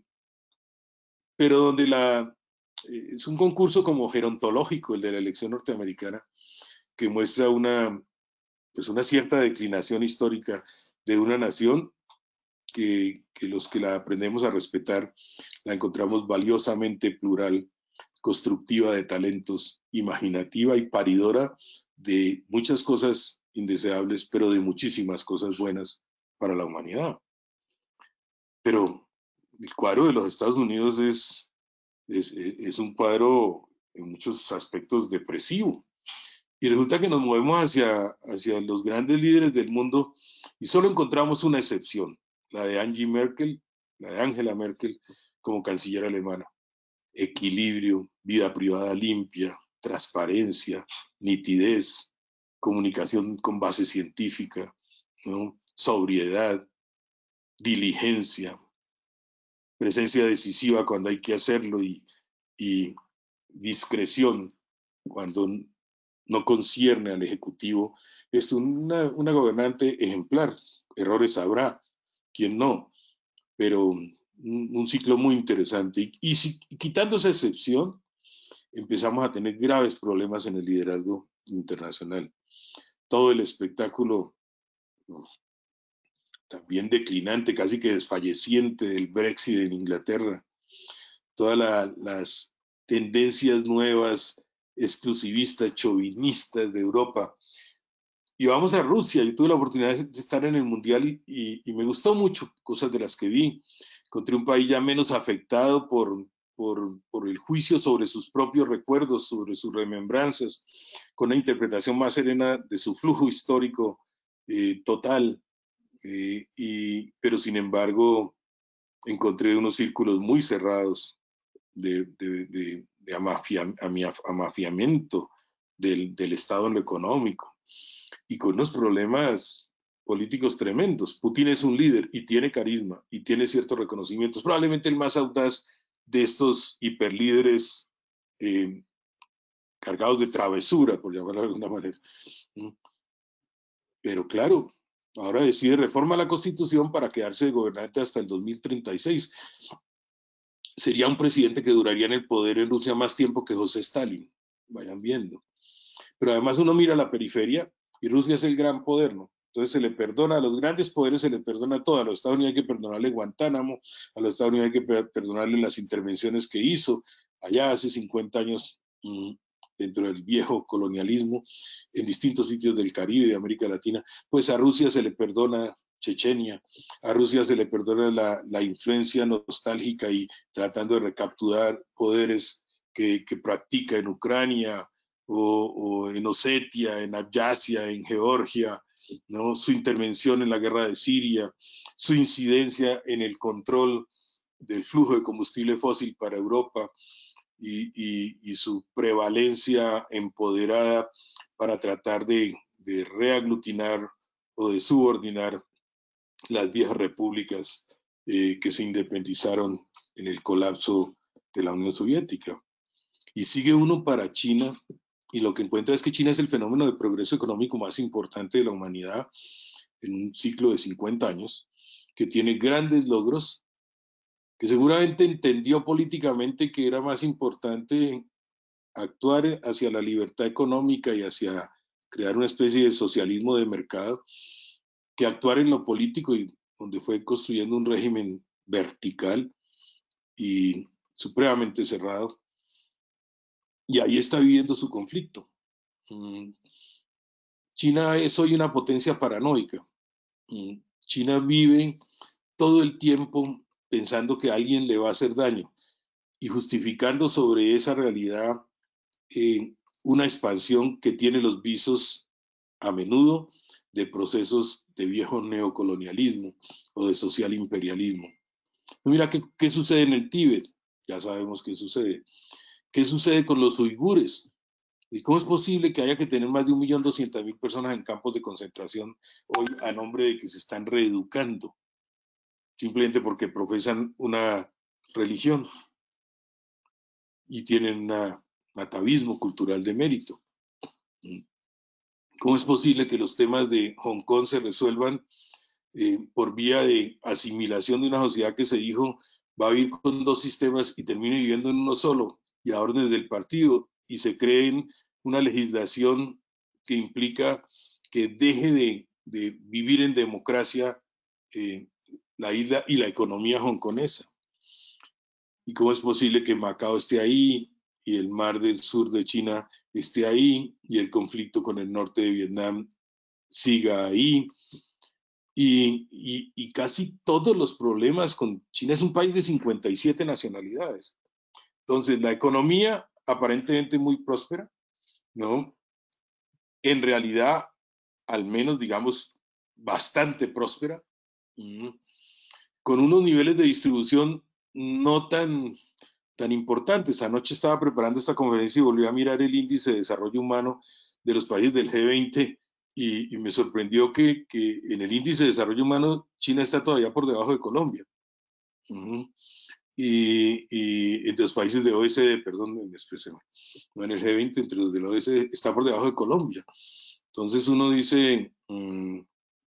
pero donde la, eh, es un concurso como gerontológico, el de la elección norteamericana, que muestra una, pues una cierta declinación histórica de una nación que, que los que la aprendemos a respetar la encontramos valiosamente plural, constructiva de talentos, imaginativa y paridora de muchas cosas indeseables, pero de muchísimas cosas buenas para la humanidad. Pero el cuadro de los Estados Unidos es, es, es un cuadro en muchos aspectos depresivo. Y resulta que nos movemos hacia, hacia los grandes líderes del mundo y solo encontramos una excepción, la de Angie Merkel, la de Angela Merkel como canciller alemana. Equilibrio, vida privada limpia, transparencia, nitidez, comunicación con base científica, ¿no? Sobriedad, diligencia, presencia decisiva cuando hay que hacerlo y, y discreción cuando no concierne al Ejecutivo. Es una, una gobernante ejemplar. Errores habrá, quien no, pero un, un ciclo muy interesante. Y, y, si, y quitando esa excepción, empezamos a tener graves problemas en el liderazgo internacional. Todo el espectáculo ¿no? También declinante, casi que desfalleciente del Brexit en Inglaterra, todas la, las tendencias nuevas, exclusivistas, chauvinistas de Europa. Y vamos a Rusia, yo tuve la oportunidad de estar en el Mundial y, y, y me gustó mucho, cosas de las que vi. Encontré un país ya menos afectado por, por, por el juicio sobre sus propios recuerdos, sobre sus remembranzas, con una interpretación más serena de su flujo histórico eh, total, eh, y, pero sin embargo encontré unos círculos muy cerrados de, de, de, de amafia, amafiamiento del, del Estado en lo económico y con unos problemas políticos tremendos. Putin es un líder y tiene carisma y tiene ciertos reconocimientos, probablemente el más audaz de estos hiperlíderes eh, cargados de travesura, por llamarlo de alguna manera. Pero claro, ahora decide reforma la Constitución para quedarse de gobernante hasta el dos mil treinta y seis. Sería un presidente que duraría en el poder en Rusia más tiempo que José Stalin. Vayan viendo. Pero además uno mira la periferia y Rusia es el gran poder, ¿no? Entonces se le perdona a los grandes poderes, se le perdona todo. A los Estados Unidos hay que perdonarle Guantánamo, a los Estados Unidos hay que perdonarle las intervenciones que hizo allá hace cincuenta años mmm, dentro del viejo colonialismo en distintos sitios del Caribe y de América Latina. Pues a Rusia se le perdona Chechenia, a Rusia se le perdona la, la influencia nostálgica y tratando de recapturar poderes que, que practica en Ucrania, o, o en Osetia, en Abjasia, en Georgia, ¿no? Su intervención en la guerra de Siria, su incidencia en el control del flujo de combustible fósil para Europa y, y, y su prevalencia empoderada para tratar de, de reaglutinar o de subordinar las viejas repúblicas eh, que se independizaron en el colapso de la Unión Soviética. Y sigue uno para China y lo que encuentra es que China es el fenómeno de progreso económico más importante de la humanidad en un ciclo de cincuenta años, que tiene grandes logros, que seguramente entendió políticamente que era más importante actuar hacia la libertad económica y hacia crear una especie de socialismo de mercado, que actuar en lo político, y donde fue construyendo un régimen vertical y supremamente cerrado, y ahí está viviendo su conflicto. China es hoy una potencia paranoica. China vive todo el tiempo pensando que alguien le va a hacer daño y justificando sobre esa realidad eh, una expansión que tiene los visos a menudo de procesos de viejo neocolonialismo o de social imperialismo. Mira qué, qué sucede en el Tíbet, ya sabemos qué sucede. ¿Qué sucede con los uigures? ¿Y cómo es posible que haya que tener más de un millón doscientas mil personas en campos de concentración hoy a nombre de que se están reeducando? Simplemente porque profesan una religión y tienen un atavismo cultural de mérito. ¿Cómo es posible que los temas de Hong Kong se resuelvan eh, por vía de asimilación de una sociedad que se dijo va a vivir con dos sistemas y termine viviendo en uno solo y a órdenes del partido, y se creen una legislación que implica que deje de, de vivir en democracia eh, la isla y la economía hongkonesa? ¿Y cómo es posible que Macao esté ahí y el mar del sur de China esté ahí y el conflicto con el norte de Vietnam siga ahí? Y, y, y casi todos los problemas con China, es un país de cincuenta y siete nacionalidades. Entonces, la economía aparentemente muy próspera, ¿no? En realidad, al menos, digamos, bastante próspera, con unos niveles de distribución no tan, tan importantes. Anoche estaba preparando esta conferencia y volví a mirar el índice de desarrollo humano de los países del G veinte y, y me sorprendió que, que, en el índice de desarrollo humano China está todavía por debajo de Colombia. Uh-huh. Y, y, entre los países de O E C D, perdón, me expresé, no en el G veinte, entre los de la O E C D, está por debajo de Colombia. Entonces uno dice, um,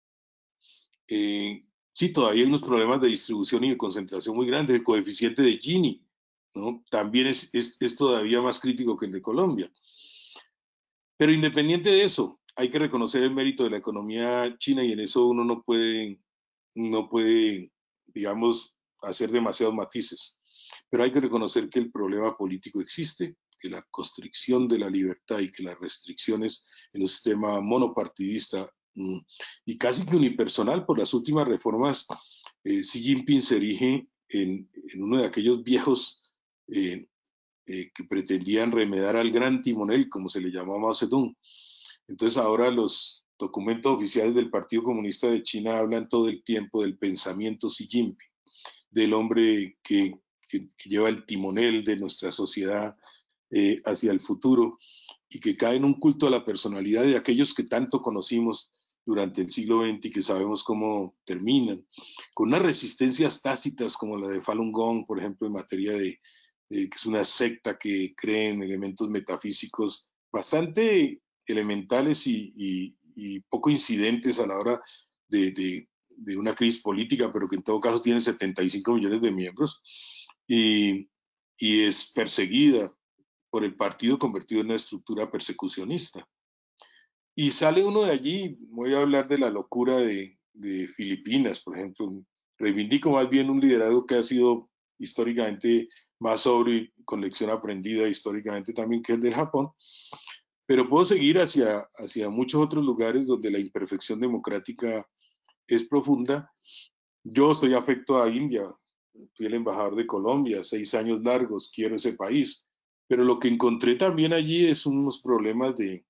eh, sí, todavía hay unos problemas de distribución y de concentración muy grandes. El coeficiente de Gini, ¿no? También es, es, es todavía más crítico que el de Colombia. Pero independiente de eso, hay que reconocer el mérito de la economía china y en eso uno no puede, no puede, digamos, hacer demasiados matices. Pero hay que reconocer que el problema político existe, que la constricción de la libertad y que las restricciones en el sistema monopartidista mmm, y casi que unipersonal por las últimas reformas, eh, Xi Jinping se erige en, en uno de aquellos viejos eh, eh, que pretendían remedar al gran timonel, como se le llamaba Mao Zedong. Entonces ahora los, documentos oficiales del Partido Comunista de China hablan todo el tiempo del pensamiento Xi Jinping, del hombre que, que, que lleva el timonel de nuestra sociedad eh, hacia el futuro y que cae en un culto a la personalidad de aquellos que tanto conocimos durante el siglo veinte y que sabemos cómo terminan, con unas resistencias tácitas como la de Falun Gong, por ejemplo, en materia de, de que es una secta que cree en elementos metafísicos bastante elementales y, y, y poco incidentes a la hora de, de, de, una crisis política, pero que en todo caso tiene setenta y cinco millones de miembros y, y es perseguida por el partido convertido en una estructura persecucionista. Y sale uno de allí, voy a hablar de la locura de, de Filipinas, por ejemplo, reivindico más bien un liderazgo que ha sido históricamente más sobrio y con lección aprendida históricamente también que el del Japón, pero puedo seguir hacia, hacia muchos otros lugares donde la imperfección democrática es profunda. Yo soy afecto a India, fui el embajador de Colombia, seis años largos, quiero ese país, pero lo que encontré también allí es unos problemas de,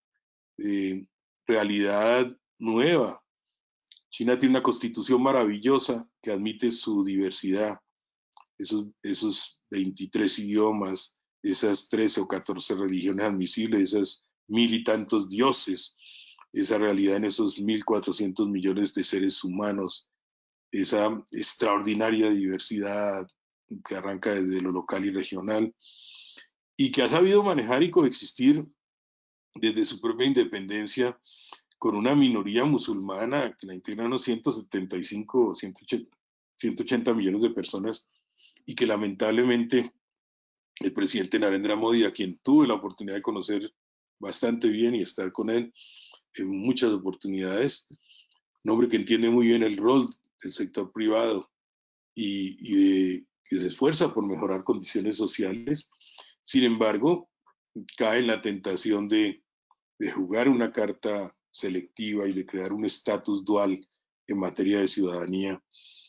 de realidad nueva. China tiene una constitución maravillosa que admite su diversidad, esos, esos veintitrés idiomas, esas trece o catorce religiones admisibles, esas mil y tantos dioses, esa realidad en esos mil cuatrocientos millones de seres humanos, esa extraordinaria diversidad que arranca desde lo local y regional y que ha sabido manejar y coexistir desde su propia independencia con una minoría musulmana que la integran unos ciento setenta y cinco o ciento ochenta millones de personas y que lamentablemente el presidente Narendra Modi, a quien tuve la oportunidad de conocer bastante bien y estar con él en muchas oportunidades, un hombre que entiende muy bien el rol del sector privado y, y de, que se esfuerza por mejorar condiciones sociales, sin embargo, cae en la tentación de, de jugar una carta selectiva y de crear un estatus dual en materia de ciudadanía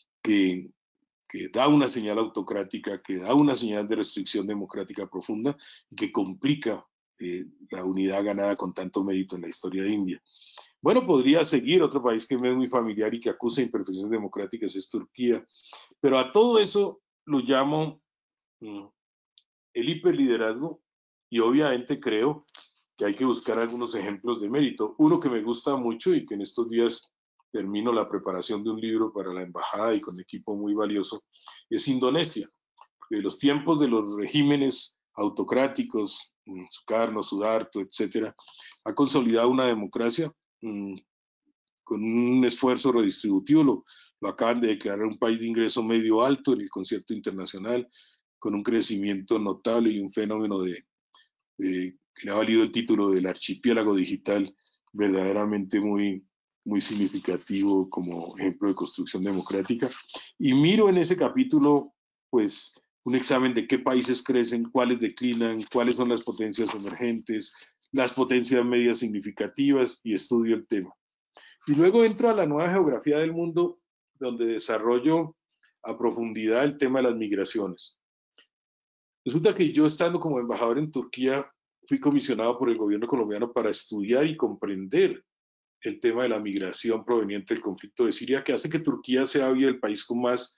que, que da una señal autocrática, que da una señal de restricción democrática profunda y que complica eh, la unidad ganada con tanto mérito en la historia de India. Bueno, podría seguir, otro país que me es muy familiar y que acusa imperfecciones democráticas es Turquía, pero a todo eso lo llamo mm, el hiperliderazgo y obviamente creo que hay que buscar algunos ejemplos de mérito. Uno que me gusta mucho y que en estos días termino la preparación de un libro para la embajada y con equipo muy valioso, es Indonesia. De los tiempos de los regímenes autocráticos, Sukarno, Sudarto, etcétera, ha consolidado una democracia mmm, con un esfuerzo redistributivo. Lo, lo acaban de declarar un país de ingreso medio alto en el concierto internacional, con un crecimiento notable y un fenómeno de, de, que le ha valido el título del archipiélago digital verdaderamente muy, muy significativo como ejemplo de construcción democrática. Y miro en ese capítulo, pues, un examen de qué países crecen, cuáles declinan, cuáles son las potencias emergentes, las potencias medias significativas y estudio el tema. Y luego entro a la nueva geografía del mundo, donde desarrollo a profundidad el tema de las migraciones. Resulta que yo, estando como embajador en Turquía, fui comisionado por el gobierno colombiano para estudiar y comprender el tema de la migración proveniente del conflicto de Siria, que hace que Turquía sea hoy el país con más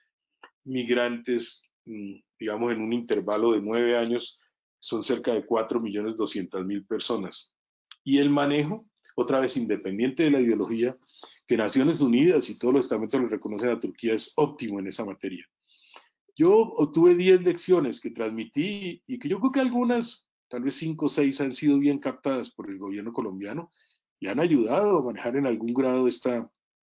migrantes, digamos, en un intervalo de nueve años, son cerca de cuatro millones doscientas mil personas. Y el manejo, otra vez independiente de la ideología, que Naciones Unidas y todos los estamentos le reconocen a Turquía, es óptimo en esa materia. Yo obtuve diez lecciones que transmití y que yo creo que algunas, tal vez cinco o seis, han sido bien captadas por el gobierno colombiano y han ayudado a manejar en algún grado esta,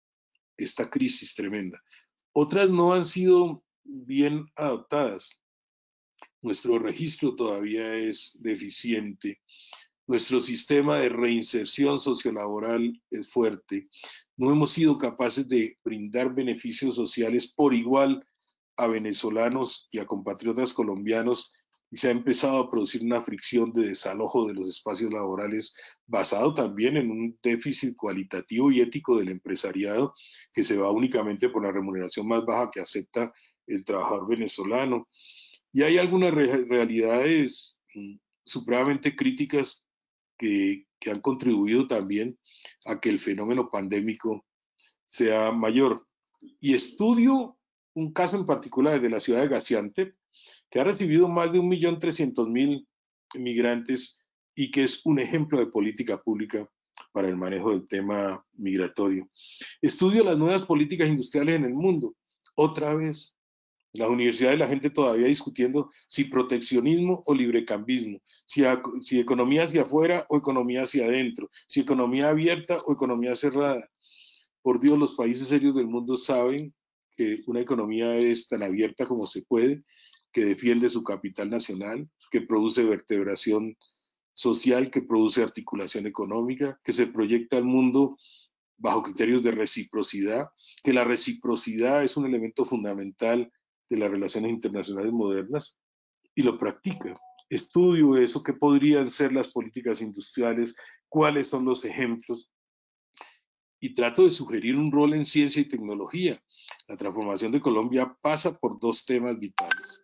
esta crisis tremenda. Otras no han sido bien adoptadas. Nuestro registro todavía es deficiente. Nuestro sistema de reinserción sociolaboral es fuerte. No hemos sido capaces de brindar beneficios sociales por igual a venezolanos y a compatriotas colombianos y se ha empezado a producir una fricción de desalojo de los espacios laborales basado también en un déficit cualitativo y ético del empresariado que se va únicamente por la remuneración más baja que acepta el trabajador venezolano. Y hay algunas re realidades mmm, supremamente críticas que, que han contribuido también a que el fenómeno pandémico sea mayor. Y estudio un caso en particular de la ciudad de Gaziantep, que ha recibido más de un millón trescientos mil migrantes y que es un ejemplo de política pública para el manejo del tema migratorio. Estudio las nuevas políticas industriales en el mundo. Otra vez, en las universidades la gente todavía discutiendo si proteccionismo o librecambismo, si, si economía hacia afuera o economía hacia adentro, si economía abierta o economía cerrada. Por Dios, los países serios del mundo saben que una economía es tan abierta como se puede, que defiende su capital nacional, que produce vertebración social, que produce articulación económica, que se proyecta al mundo bajo criterios de reciprocidad, que la reciprocidad es un elemento fundamental de las relaciones internacionales modernas, y lo practica. Estudio eso, qué podrían ser las políticas industriales, cuáles son los ejemplos, y trato de sugerir un rol en ciencia y tecnología. La transformación de Colombia pasa por dos temas vitales.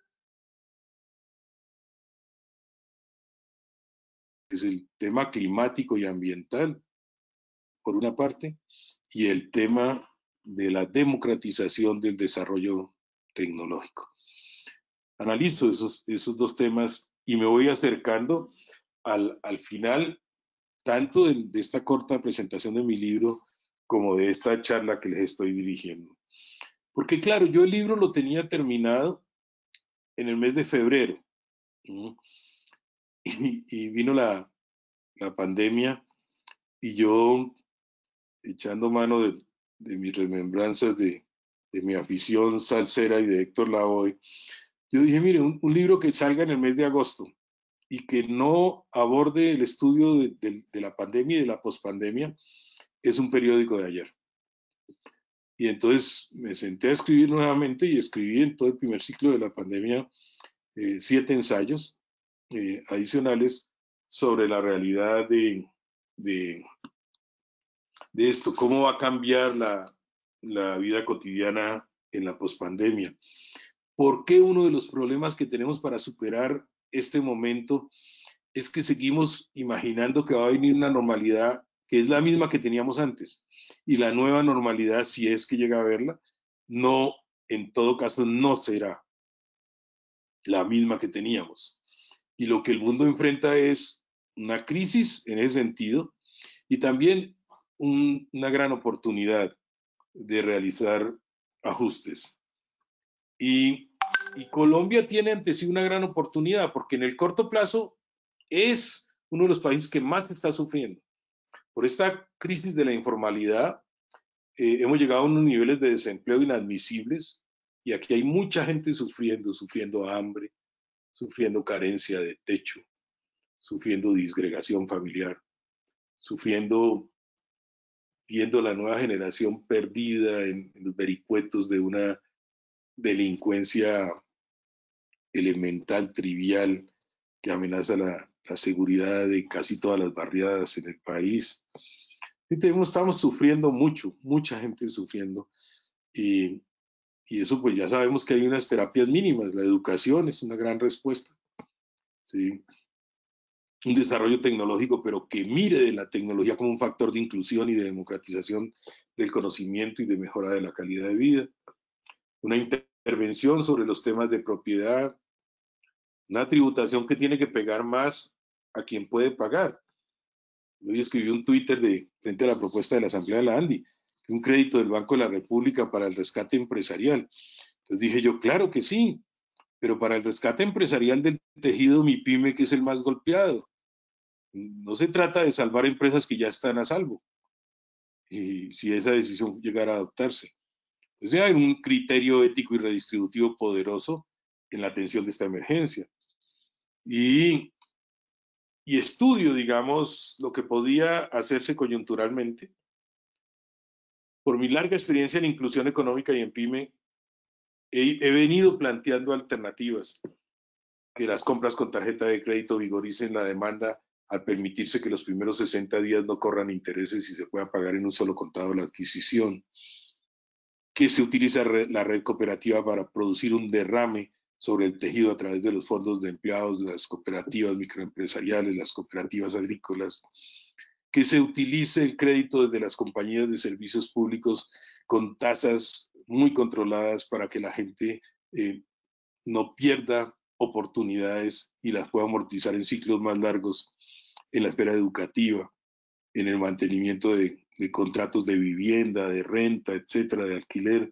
Es el tema climático y ambiental, por una parte, y el tema de la democratización del desarrollo tecnológico. Analizo esos, esos dos temas y me voy acercando al, al final, tanto de, de esta corta presentación de mi libro, como de esta charla que les estoy dirigiendo. Porque claro, yo el libro lo tenía terminado en el mes de febrero, ¿no? y, y vino la, la pandemia y yo, echando mano de, de mis remembranzas de, de mi afición salsera y de Héctor Lavoe, yo dije, mire, un, un libro que salga en el mes de agosto y que no aborde el estudio de, de, de la pandemia y de la pospandemia es un periódico de ayer. Y entonces me senté a escribir nuevamente y escribí en todo el primer ciclo de la pandemia eh, siete ensayos eh, adicionales sobre la realidad de, de, de, esto, cómo va a cambiar la, la vida cotidiana en la pospandemia. ¿Por qué uno de los problemas que tenemos para superar este momento es que seguimos imaginando que va a venir una normalidad que es la misma que teníamos antes? Y la nueva normalidad, si es que llega a verla, no, en todo caso, no será la misma que teníamos. Y lo que el mundo enfrenta es una crisis en ese sentido y también un, una gran oportunidad de realizar ajustes. Y, y Colombia tiene ante sí una gran oportunidad porque en el corto plazo es uno de los países que más está sufriendo. Por esta crisis de la informalidad, eh, hemos llegado a unos niveles de desempleo inadmisibles y aquí hay mucha gente sufriendo, sufriendo hambre, sufriendo carencia de techo, sufriendo disgregación familiar, sufriendo, viendo la nueva generación perdida en, en los vericuetos de una delincuencia elemental, trivial, que amenaza la, la seguridad de casi todas las barriadas en el país. Estamos sufriendo mucho, mucha gente sufriendo. Y, y eso pues ya sabemos que hay unas terapias mínimas. La educación es una gran respuesta. ¿Sí? Un desarrollo tecnológico, pero que mire de la tecnología como un factor de inclusión y de democratización del conocimiento y de mejora de la calidad de vida. Una intervención sobre los temas de propiedad, una tributación que tiene que pegar más a quien puede pagar. Hoy escribí un Twitter de, frente a la propuesta de la Asamblea de la ANDI, un crédito del Banco de la República para el rescate empresarial. Entonces dije yo, claro que sí, pero para el rescate empresarial del tejido MIPYME, que es el más golpeado. No se trata de salvar empresas que ya están a salvo, y si esa decisión llegara a adoptarse. Entonces hay un criterio ético y redistributivo poderoso en la atención de esta emergencia. Y, y estudio, digamos, lo que podía hacerse coyunturalmente. Por mi larga experiencia en inclusión económica y en PYME, he, he venido planteando alternativas, que las compras con tarjeta de crédito vigoricen la demanda al permitirse que los primeros sesenta días no corran intereses y se pueda pagar en un solo contado la adquisición, que se utiliza la red cooperativa para producir un derrame sobre el tejido a través de los fondos de empleados, de las cooperativas microempresariales, las cooperativas agrícolas, que se utilice el crédito desde las compañías de servicios públicos con tasas muy controladas para que la gente eh, no pierda oportunidades y las pueda amortizar en ciclos más largos en la esfera educativa, en el mantenimiento de, de contratos de vivienda, de renta, etcétera, de alquiler.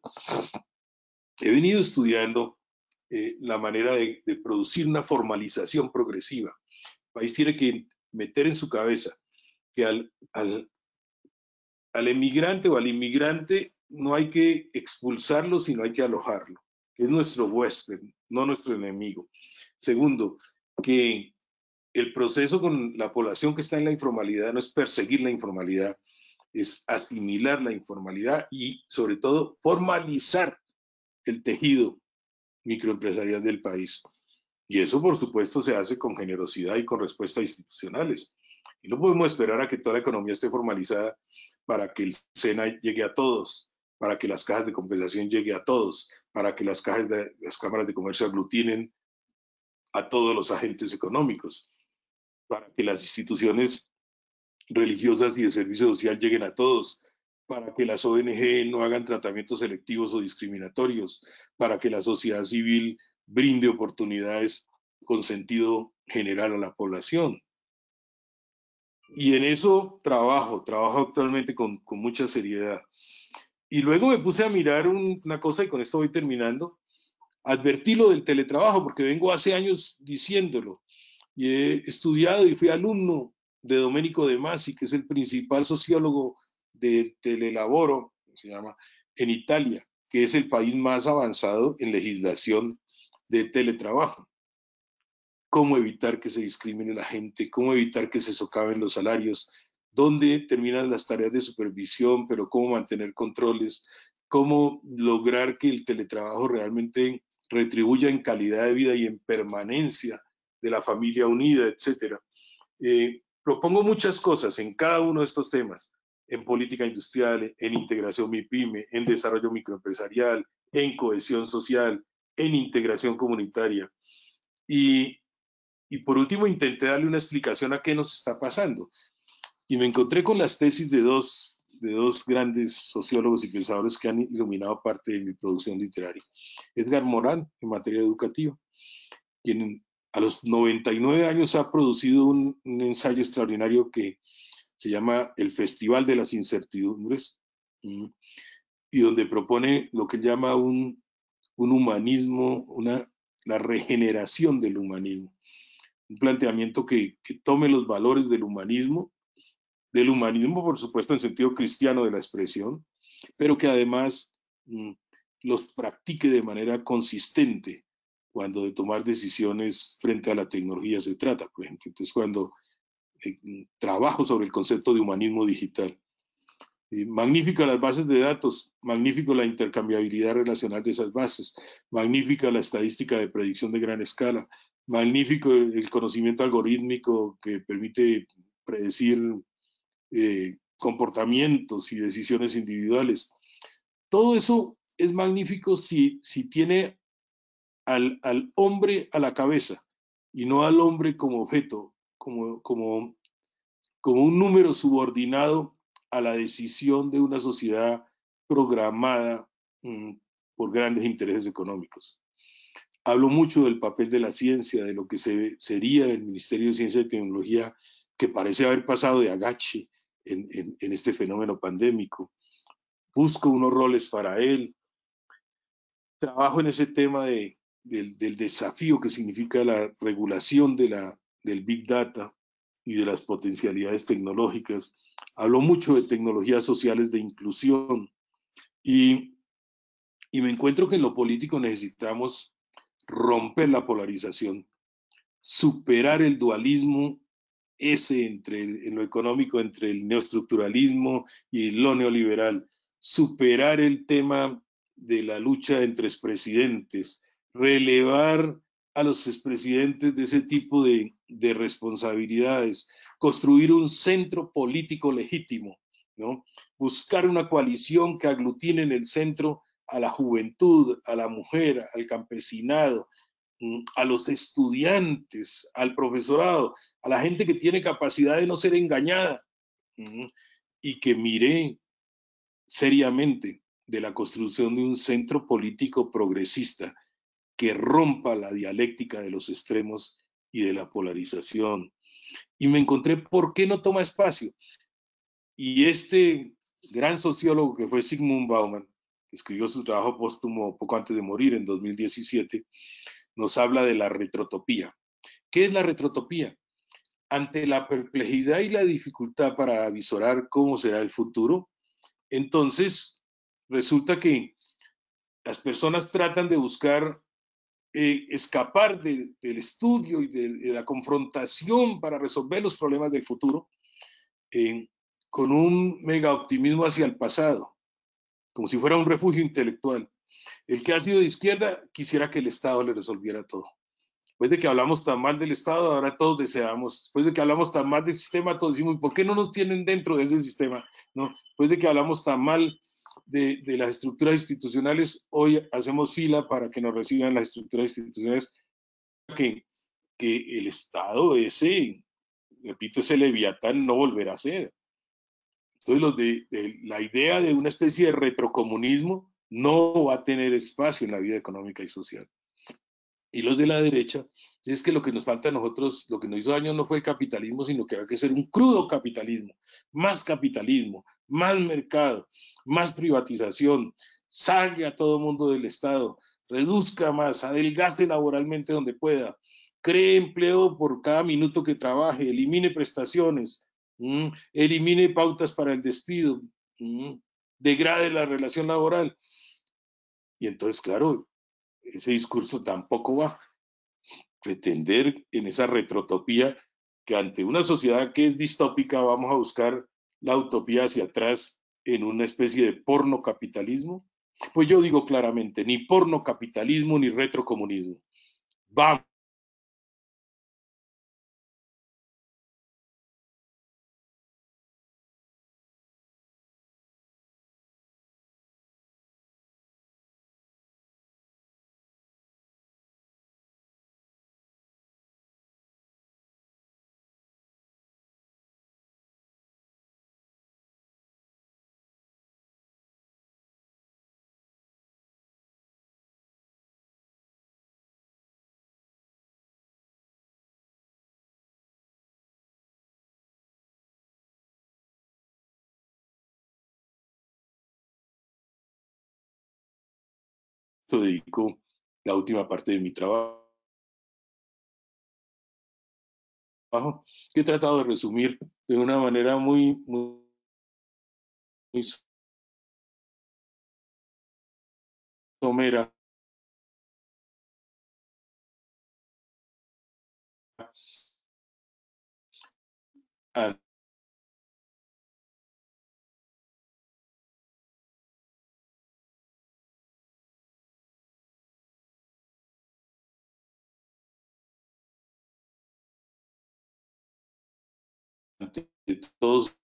He venido estudiando eh, la manera de, de producir una formalización progresiva. El país tiene que meter en su cabeza que al, al, al emigrante o al inmigrante no hay que expulsarlo, sino hay que alojarlo, que es nuestro huésped, no nuestro enemigo. Segundo, que el proceso con la población que está en la informalidad no es perseguir la informalidad, es asimilar la informalidad y sobre todo formalizar el tejido microempresarial del país. Y eso, por supuesto, se hace con generosidad y con respuestas institucionales. Y no podemos esperar a que toda la economía esté formalizada para que el SENA llegue a todos, para que las cajas de compensación lleguen a todos, para que las, cajas de, las cámaras de comercio aglutinen a todos los agentes económicos, para que las instituciones religiosas y de servicio social lleguen a todos, para que las O N G no hagan tratamientos selectivos o discriminatorios, para que la sociedad civil brinde oportunidades con sentido general a la población. Y en eso trabajo, trabajo actualmente con, con mucha seriedad. Y luego me puse a mirar un, una cosa, y con esto voy terminando. Advertí lo del teletrabajo, porque vengo hace años diciéndolo, y he estudiado y fui alumno de Domenico De Masi, que es el principal sociólogo del telelaboro, se llama, en Italia, que es el país más avanzado en legislación de teletrabajo. Cómo evitar que se discrimine la gente, cómo evitar que se socaven los salarios, dónde terminan las tareas de supervisión, pero cómo mantener controles, cómo lograr que el teletrabajo realmente retribuya en calidad de vida y en permanencia de la familia unida, etcétera. Eh, propongo muchas cosas en cada uno de estos temas, en política industrial, en integración MIPYME, en desarrollo microempresarial, en cohesión social, en integración comunitaria. Y, y por último, intenté darle una explicación a qué nos está pasando. Y me encontré con las tesis de dos, de dos grandes sociólogos y pensadores que han iluminado parte de mi producción literaria. Edgar Morán, en materia educativa, quien a los noventa y nueve años ha producido un, un ensayo extraordinario que se llama El Festival de las Incertidumbres, y donde propone lo que él llama un, un humanismo, una, la regeneración del humanismo. Un planteamiento que, que tome los valores del humanismo, del humanismo, por supuesto, en sentido cristiano de la expresión, pero que además mmm, los practique de manera consistente cuando de tomar decisiones frente a la tecnología se trata, por ejemplo. Entonces, cuando eh, trabajo sobre el concepto de humanismo digital. Eh, magnífica las bases de datos, magnífico la intercambiabilidad relacional de esas bases, magnífica la estadística de predicción de gran escala, magnífico el conocimiento algorítmico que permite predecir eh, comportamientos y decisiones individuales. Todo eso es magnífico si, si tiene al, al hombre a la cabeza y no al hombre como objeto, como, como, como un número subordinado a la decisión de una sociedad programada mmm, por grandes intereses económicos. Hablo mucho del papel de la ciencia, de lo que se, sería el Ministerio de Ciencia y Tecnología, que parece haber pasado de agache en, en, en este fenómeno pandémico. Busco unos roles para él. Trabajo en ese tema de, del, del desafío que significa la regulación de la, del Big Data y de las potencialidades tecnológicas. Hablo mucho de tecnologías sociales de inclusión y, y me encuentro que en lo político necesitamos romper la polarización, superar el dualismo ese entre, en lo económico entre el neoestructuralismo y lo neoliberal, superar el tema de la lucha entre expresidentes, relevar a los expresidentes de ese tipo de, de responsabilidades, construir un centro político legítimo, ¿no? Buscar una coalición que aglutine en el centro a la juventud, a la mujer, al campesinado, a los estudiantes, al profesorado, a la gente que tiene capacidad de no ser engañada y que mire seriamente de la construcción de un centro político progresista que rompa la dialéctica de los extremos y de la polarización. Y me encontré por qué no toma espacio. Y este gran sociólogo que fue Zygmunt Bauman, que escribió su trabajo póstumo poco antes de morir, en dos mil diecisiete, nos habla de la retrotopía. ¿Qué es la retrotopía? Ante la perplejidad y la dificultad para avisorar cómo será el futuro, entonces resulta que las personas tratan de buscar eh, escapar de, del estudio y de, de, la confrontación para resolver los problemas del futuro eh, con un mega optimismo hacia el pasado, como si fuera un refugio intelectual. El que ha sido de izquierda quisiera que el Estado le resolviera todo. Después de que hablamos tan mal del Estado, ahora todos deseamos. Después de que hablamos tan mal del sistema, todos decimos, ¿por qué no nos tienen dentro de ese sistema? ¿No? Después de que hablamos tan mal de, de las estructuras institucionales, hoy hacemos fila para que nos reciban las estructuras institucionales. Que, que el Estado ese, repito, ese leviatán no volverá a ser. Entonces, los de, de, la idea de una especie de retrocomunismo no va a tener espacio en la vida económica y social. Y los de la derecha, es que lo que nos falta a nosotros, lo que nos hizo daño no fue el capitalismo, sino que hay que ser un crudo capitalismo, más capitalismo, más mercado, más privatización, salga a todo mundo del Estado, reduzca más, adelgace laboralmente donde pueda, cree empleo por cada minuto que trabaje, elimine prestaciones, mmm, elimine pautas para el despido, mmm, degrade la relación laboral. Y entonces, claro, ese discurso tampoco va a pretender en esa retrotopía que ante una sociedad que es distópica vamos a buscar la utopía hacia atrás en una especie de porno capitalismo. Pues yo digo claramente, ni porno capitalismo ni retrocomunismo. Vamos. Dedico la última parte de mi trabajo, que he tratado de resumir de una manera muy, muy, muy somera ante todos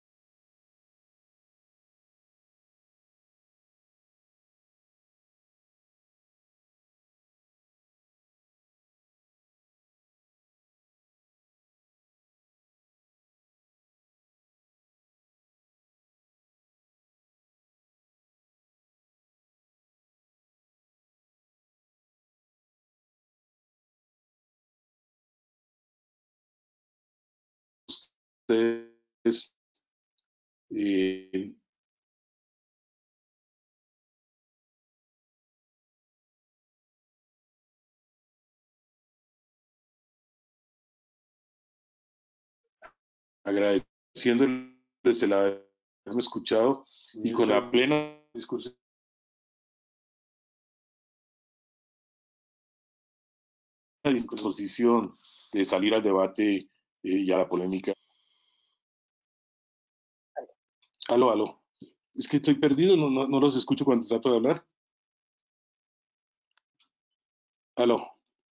ustedes eh, agradeciéndoles el haberme escuchado y con la plena discusión disposición de salir al debate eh, y a la polémica. Aló, aló. Es que estoy perdido, no, no, no los escucho cuando trato de hablar. Aló.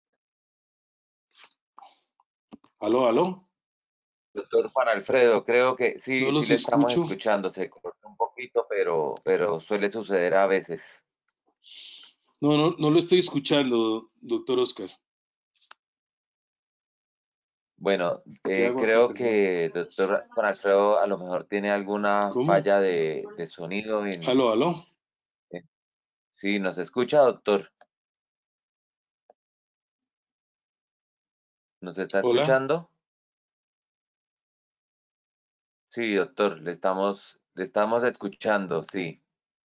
Aló, aló. Doctor Juan Alfredo, creo que No sí, sí los le estamos escucho. escuchando, se corta un poquito, pero, pero suele suceder a veces. No, no, no lo estoy escuchando, doctor Oscar. Bueno, ¿Qué eh, hago acá, creo perdón? que doctor Juan Alfredo a lo mejor tiene alguna ¿Cómo? falla de, de sonido en, Aló, aló. en- Sí, ¿nos escucha, doctor? ¿Nos está Hola. escuchando? Sí, doctor, le estamos, le estamos escuchando, sí.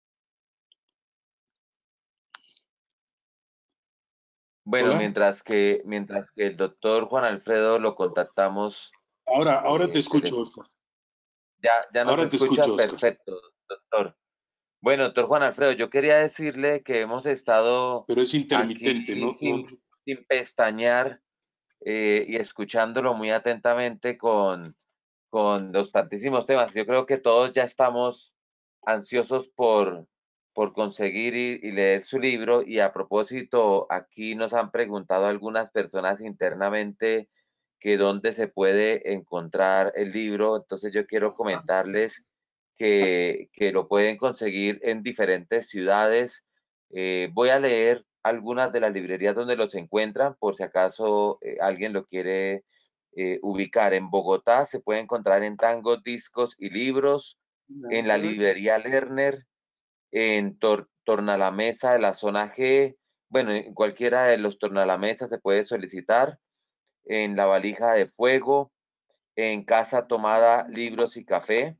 Bueno, Hola. mientras que, mientras que el doctor Juan Alfredo lo contactamos, Ahora, ahora te eh, escucho, telefo- Oscar. ya, ya nos Ahora te escucha, escucho, Oscar. perfecto, doctor. Bueno, doctor Juan Alfredo, yo quería decirle que hemos estado Pero es aquí intermitente, no, no. sin, sin pestañear, eh, y escuchándolo muy atentamente con, con los tantísimos temas. Yo creo que todos ya estamos ansiosos por, por conseguir y, y leer su libro. Y a propósito, aquí nos han preguntado algunas personas internamente que dónde se puede encontrar el libro. Entonces yo quiero comentarles que, que lo pueden conseguir en diferentes ciudades. Eh, voy a leer algunas de las librerías donde los encuentran, por si acaso eh, alguien lo quiere eh, ubicar. En Bogotá se puede encontrar en Tango, Discos y Libros, en la librería Lerner, en Tor Tornalamesa de la zona G, bueno, en cualquiera de los Tornalamesas se puede solicitar, en La Valija de Fuego, en Casa Tomada Libros y Café.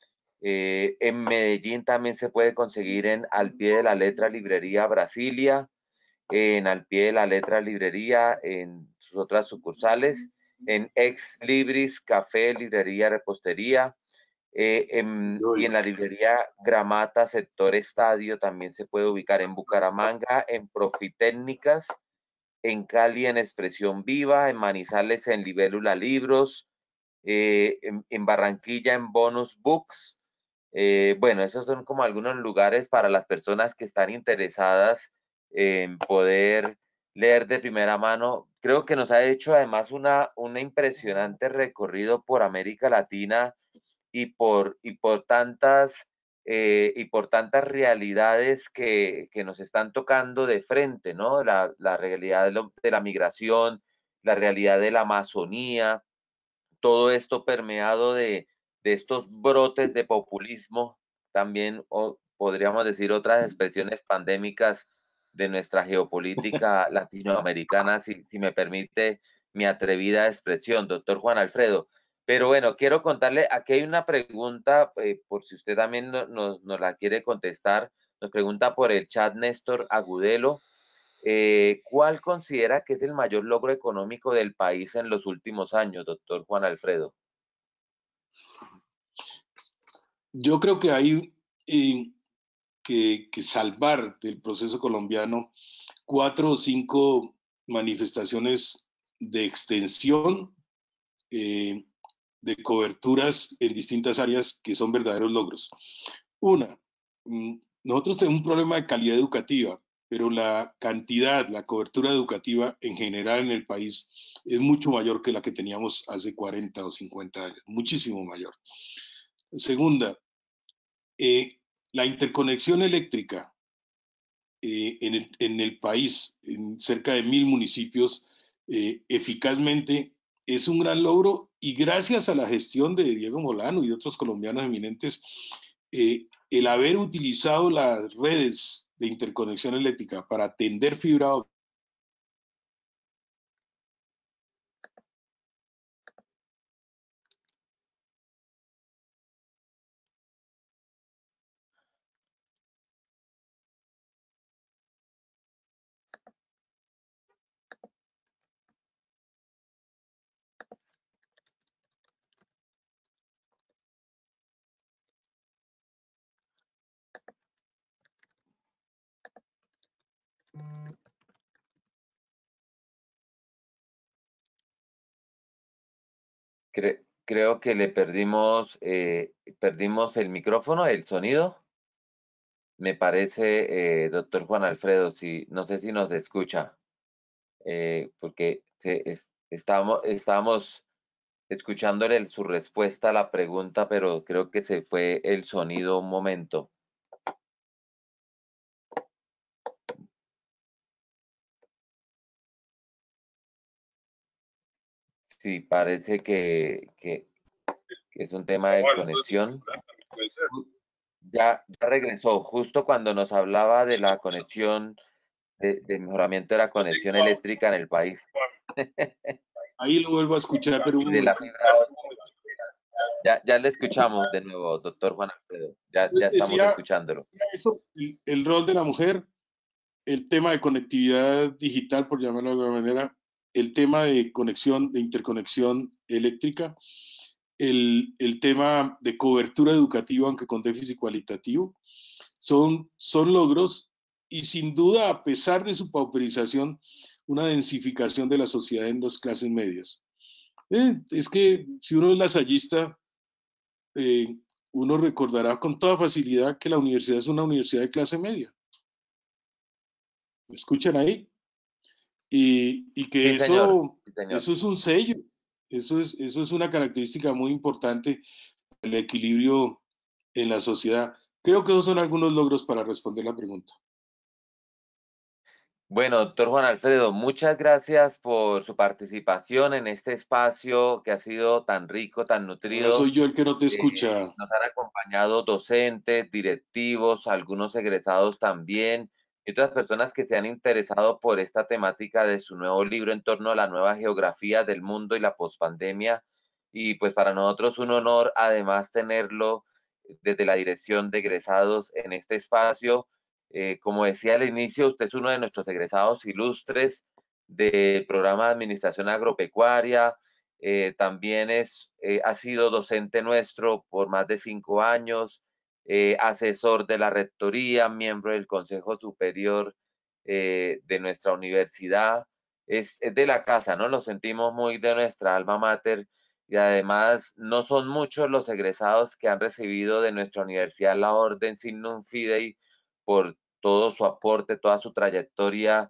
Eh, en Medellín también se puede conseguir en Al Pie de la Letra Librería Brasilia, en Al Pie de la Letra Librería, en sus otras sucursales, en Ex Libris Café, Librería Repostería, eh, en, y en la librería Gramata, sector Estadio, también se puede ubicar en Bucaramanga, en Profitécnicas, en Cali, en Expresión Viva, en Manizales, en Libélula Libros, eh, en, en Barranquilla, en Bonus Books. Eh, bueno, esos son como algunos lugares para las personas que están interesadas en poder leer de primera mano. Creo que nos ha hecho además una, una impresionante recorrido por América Latina y por, y por tantas eh, y por tantas realidades que, que, nos están tocando de frente, ¿no? La, la realidad de, lo, de la migración, la realidad de la Amazonía, todo esto permeado de, de estos brotes de populismo, también o podríamos decir otras expresiones pandémicas de nuestra geopolítica latinoamericana, si, si me permite mi atrevida expresión, doctor Juan Alfredo. Pero bueno, quiero contarle, aquí hay una pregunta, eh, por si usted también nos no, no la quiere contestar, nos pregunta por el chat Néstor Agudelo, eh, ¿cuál considera que es el mayor logro económico del país en los últimos años, doctor Juan Alfredo? Yo creo que hay eh, que, que salvar del proceso colombiano cuatro o cinco manifestaciones de extensión, eh, de coberturas en distintas áreas que son verdaderos logros. Una, mm, nosotros tenemos un problema de calidad educativa, pero la cantidad, la cobertura educativa en general en el país es mucho mayor que la que teníamos hace cuarenta o cincuenta años, muchísimo mayor. Segunda, eh, la interconexión eléctrica eh, en, el, en, el, país, en cerca de mil municipios, eh, eficazmente es un gran logro y gracias a la gestión de Diego Molano y otros colombianos eminentes, eh, el haber utilizado las redes de interconexión eléctrica para tender fibra óptica. Cre creo que le perdimos, eh, perdimos el micrófono, el sonido. Me parece, eh, doctor Juan Alfredo, si, no sé si nos escucha, eh, porque se, es, estábamos, estábamos escuchándole su respuesta a la pregunta, pero creo que se fue el sonido un momento. Sí, parece que, que, que es un tema de conexión. Ya, ya regresó, justo cuando nos hablaba de la conexión, de, del mejoramiento de la conexión eléctrica en el país. Ahí lo vuelvo a escuchar, pero un Y de la momento. fibra óptica. Ya, ya le escuchamos de nuevo, doctor Juan Alfredo. Ya, ya estamos Decía escuchándolo. eso, el, el rol de la mujer, el tema de conectividad digital, por llamarlo de alguna manera, el tema de conexión, de interconexión eléctrica, el, el tema de cobertura educativa, aunque con déficit cualitativo, son, son logros y sin duda, a pesar de su pauperización, una densificación de la sociedad en las clases medias. Eh, es que si uno es lasallista, eh, uno recordará con toda facilidad que la universidad es una universidad de clase media. ¿Me escuchan ahí? Y, y que Sí, señor. eso, Sí, señor. eso es un sello, eso es, eso es una característica muy importante del equilibrio en la sociedad. Creo que esos son algunos logros para responder la pregunta. Bueno, doctor Juan Alfredo, muchas gracias por su participación en este espacio que ha sido tan rico, tan Ahora soy nutrido. yo el que no te Eh, escucha. nos han acompañado docentes, directivos, algunos egresados también, y otras personas que se han interesado por esta temática de su nuevo libro en torno a la nueva geografía del mundo y la pospandemia. Y pues para nosotros un honor además tenerlo desde la dirección de egresados en este espacio. Eh, como decía al inicio, usted es uno de nuestros egresados ilustres del programa de Administración Agropecuaria. Eh, también es, eh, ha sido docente nuestro por más de cinco años, eh, asesor de la rectoría, miembro del Consejo Superior eh, de nuestra universidad. Es, es de la casa, ¿no? Lo sentimos muy de nuestra alma mater y además no son muchos los egresados que han recibido de nuestra universidad la orden Signum Fidei por todo su aporte, toda su trayectoria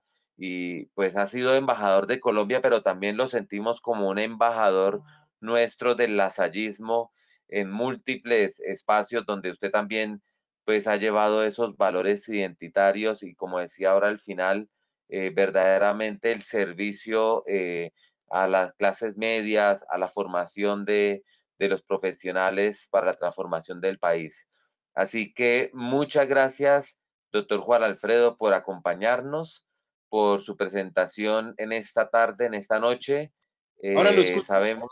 y pues ha sido embajador de Colombia, pero también lo sentimos como un embajador nuestro del lasallismo en múltiples espacios donde usted también pues ha llevado esos valores identitarios y como decía ahora al final, eh, verdaderamente el servicio eh, a las clases medias, a la formación de, de los profesionales para la transformación del país. Así que muchas gracias, doctor Juan Alfredo, por acompañarnos, por su presentación en esta tarde, en esta noche. Ahora lo Eh, escucho, sabemos,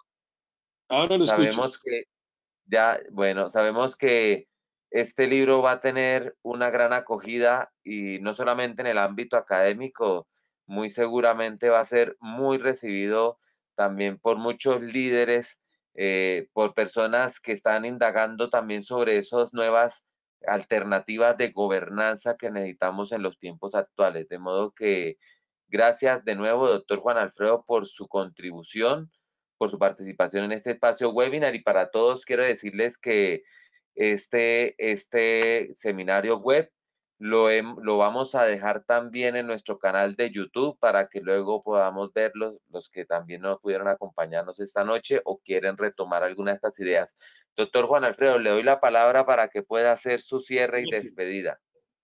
ahora lo escucho. sabemos que ya, bueno, sabemos que este libro va a tener una gran acogida y no solamente en el ámbito académico, muy seguramente va a ser muy recibido también por muchos líderes, eh, por personas que están indagando también sobre esas nuevas alternativas de gobernanza que necesitamos en los tiempos actuales. De modo que gracias de nuevo, doctor Juan Alfredo, por su contribución, por su participación en este espacio webinar y para todos quiero decirles que este, este seminario web lo, hem, lo vamos a dejar también en nuestro canal de YouTube para que luego podamos verlos los que también no pudieron acompañarnos esta noche o quieren retomar alguna de estas ideas. Doctor Juan Alfredo, le doy la palabra para que pueda hacer su cierre y Gracias. despedida.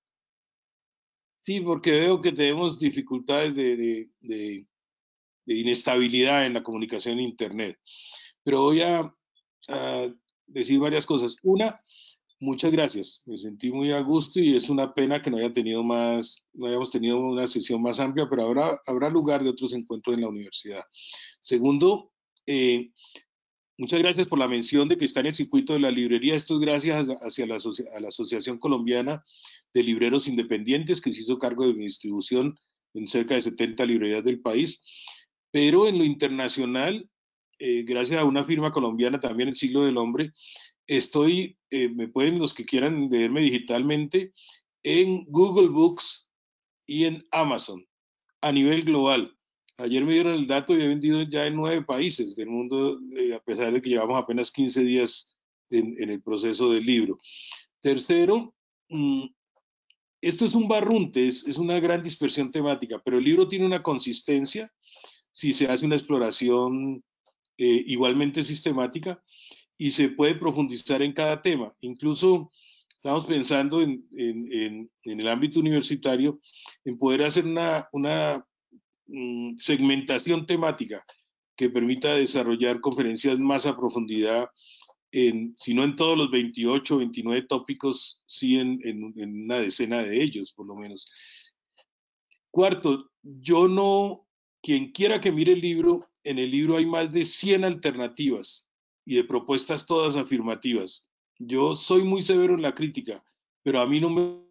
Sí, porque veo que tenemos dificultades de, de, de, de inestabilidad en la comunicación en Internet. Pero voy a, a decir varias cosas. Una, muchas gracias. Me sentí muy a gusto y es una pena que no haya tenido más, no hayamos tenido una sesión más amplia, pero habrá, habrá lugar de otros encuentros en la universidad. Segundo, eh, muchas gracias por la mención de que está en el circuito de la librería. Esto es gracias hacia la, a la Asociación Colombiana de Libreros Independientes, que se hizo cargo de mi distribución en cerca de setenta librerías del país. Pero en lo internacional, eh, gracias a una firma colombiana, también el Siglo del Hombre, estoy, eh, me pueden los que quieran leerme digitalmente, en Google Books y en Amazon a nivel global. Ayer me dieron el dato y he vendido ya en nueve países del mundo, eh, a pesar de que llevamos apenas quince días en, en el proceso del libro. Tercero, mmm, esto es un barrunte, es, es una gran dispersión temática, pero el libro tiene una consistencia si se hace una exploración eh, igualmente sistemática y se puede profundizar en cada tema. Incluso estamos pensando en, en, en, en el ámbito universitario en poder hacer una, una segmentación temática que permita desarrollar conferencias más a profundidad, en, si no en todos los veintiocho, veintinueve tópicos, sí en, en, en una decena de ellos, por lo menos. Cuarto, yo no, quien quiera que mire el libro, en el libro hay más de cien alternativas y de propuestas todas afirmativas. Yo soy muy severo en la crítica, pero a mí no me...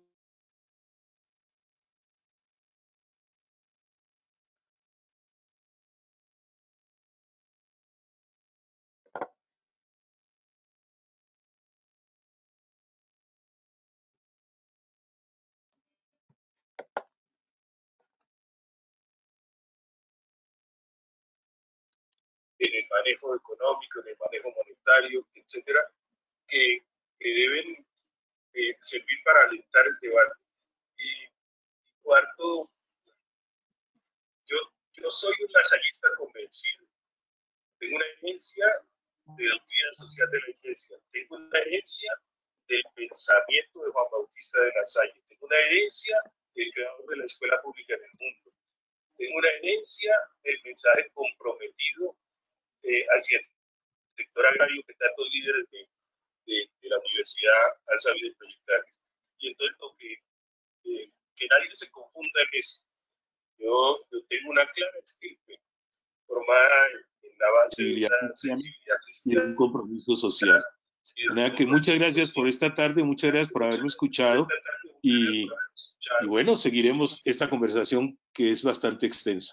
en el manejo económico, en el manejo monetario, etcétera, que, que deben eh, servir para alentar el debate. Y cuarto, yo, yo soy un lasallista convencido. Tengo una herencia de doctrina social de la Iglesia, tengo una herencia del pensamiento de Juan Bautista de Lasalle, tengo una herencia del creador de la escuela pública en el mundo, tengo una herencia del mensaje comprometido eh, hacia el sector agrario que tantos líderes de, de, de la universidad han sabido proyectar. Y entonces lo que, eh, que nadie se confunda en eso. Yo, yo tengo una clara estirpe formada en, en la base de una sensibilidad cristiana y un compromiso social. De manera que muchas gracias por esta tarde, muchas gracias por haberme escuchado y, y bueno, seguiremos esta conversación que es bastante extensa.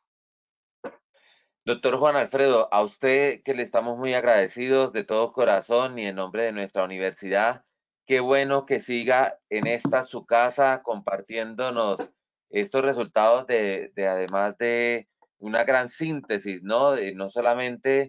Doctor Juan Alfredo, a usted que le estamos muy agradecidos de todo corazón y en nombre de nuestra universidad, qué bueno que siga en esta su casa compartiéndonos estos resultados de, de además de una gran síntesis, ¿no? De, no solamente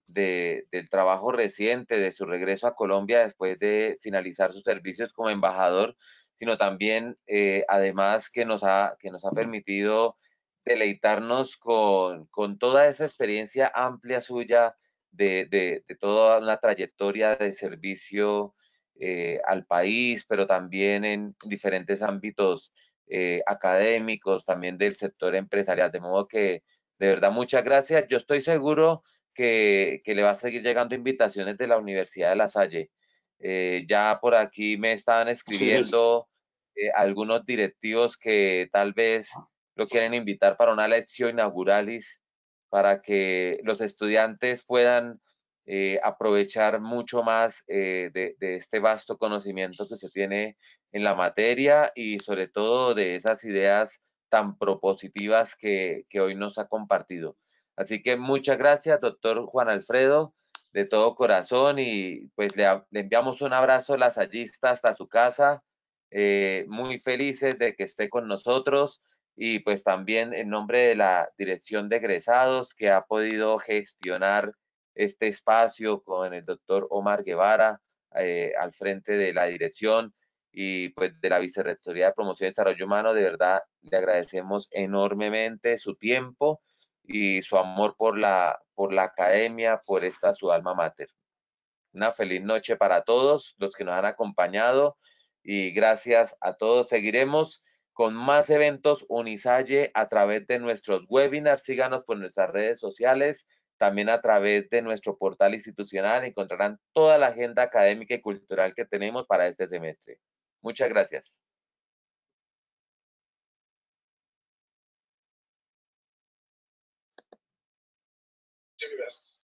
de, del trabajo reciente, de su regreso a Colombia después de finalizar sus servicios como embajador, sino también eh, además que nos ha, que nos ha permitido deleitarnos con, con toda esa experiencia amplia suya de, de, de toda una trayectoria de servicio eh, al país, pero también en diferentes ámbitos eh, académicos, también del sector empresarial. De modo que, de verdad, muchas gracias. Yo estoy seguro que, que le va a seguir llegando invitaciones de la Universidad de La Salle. Eh, ya por aquí me estaban escribiendo eh, algunos directivos que tal vez lo quieren invitar para una lección inauguralis para que los estudiantes puedan eh, aprovechar mucho más eh, de, de, este vasto conocimiento que se tiene en la materia y sobre todo de esas ideas tan propositivas que, que hoy nos ha compartido. Así que muchas gracias, doctor Juan Alfredo, de todo corazón y pues le, le enviamos un abrazo lasallista hasta su casa, eh, muy felices de que esté con nosotros y pues también en nombre de la Dirección de Egresados que ha podido gestionar este espacio con el doctor Omar Guevara eh, al frente de la dirección y pues de la Vicerrectoría de Promoción y Desarrollo Humano, de verdad le agradecemos enormemente su tiempo y su amor por la, por la academia, por esta su alma mater. Una feliz noche para todos los que nos han acompañado y gracias a todos. Seguiremos con más eventos Unisalle a través de nuestros webinars. Síganos por nuestras redes sociales, también a través de nuestro portal institucional. Encontrarán toda la agenda académica y cultural que tenemos para este semestre. Muchas gracias. Muchas gracias.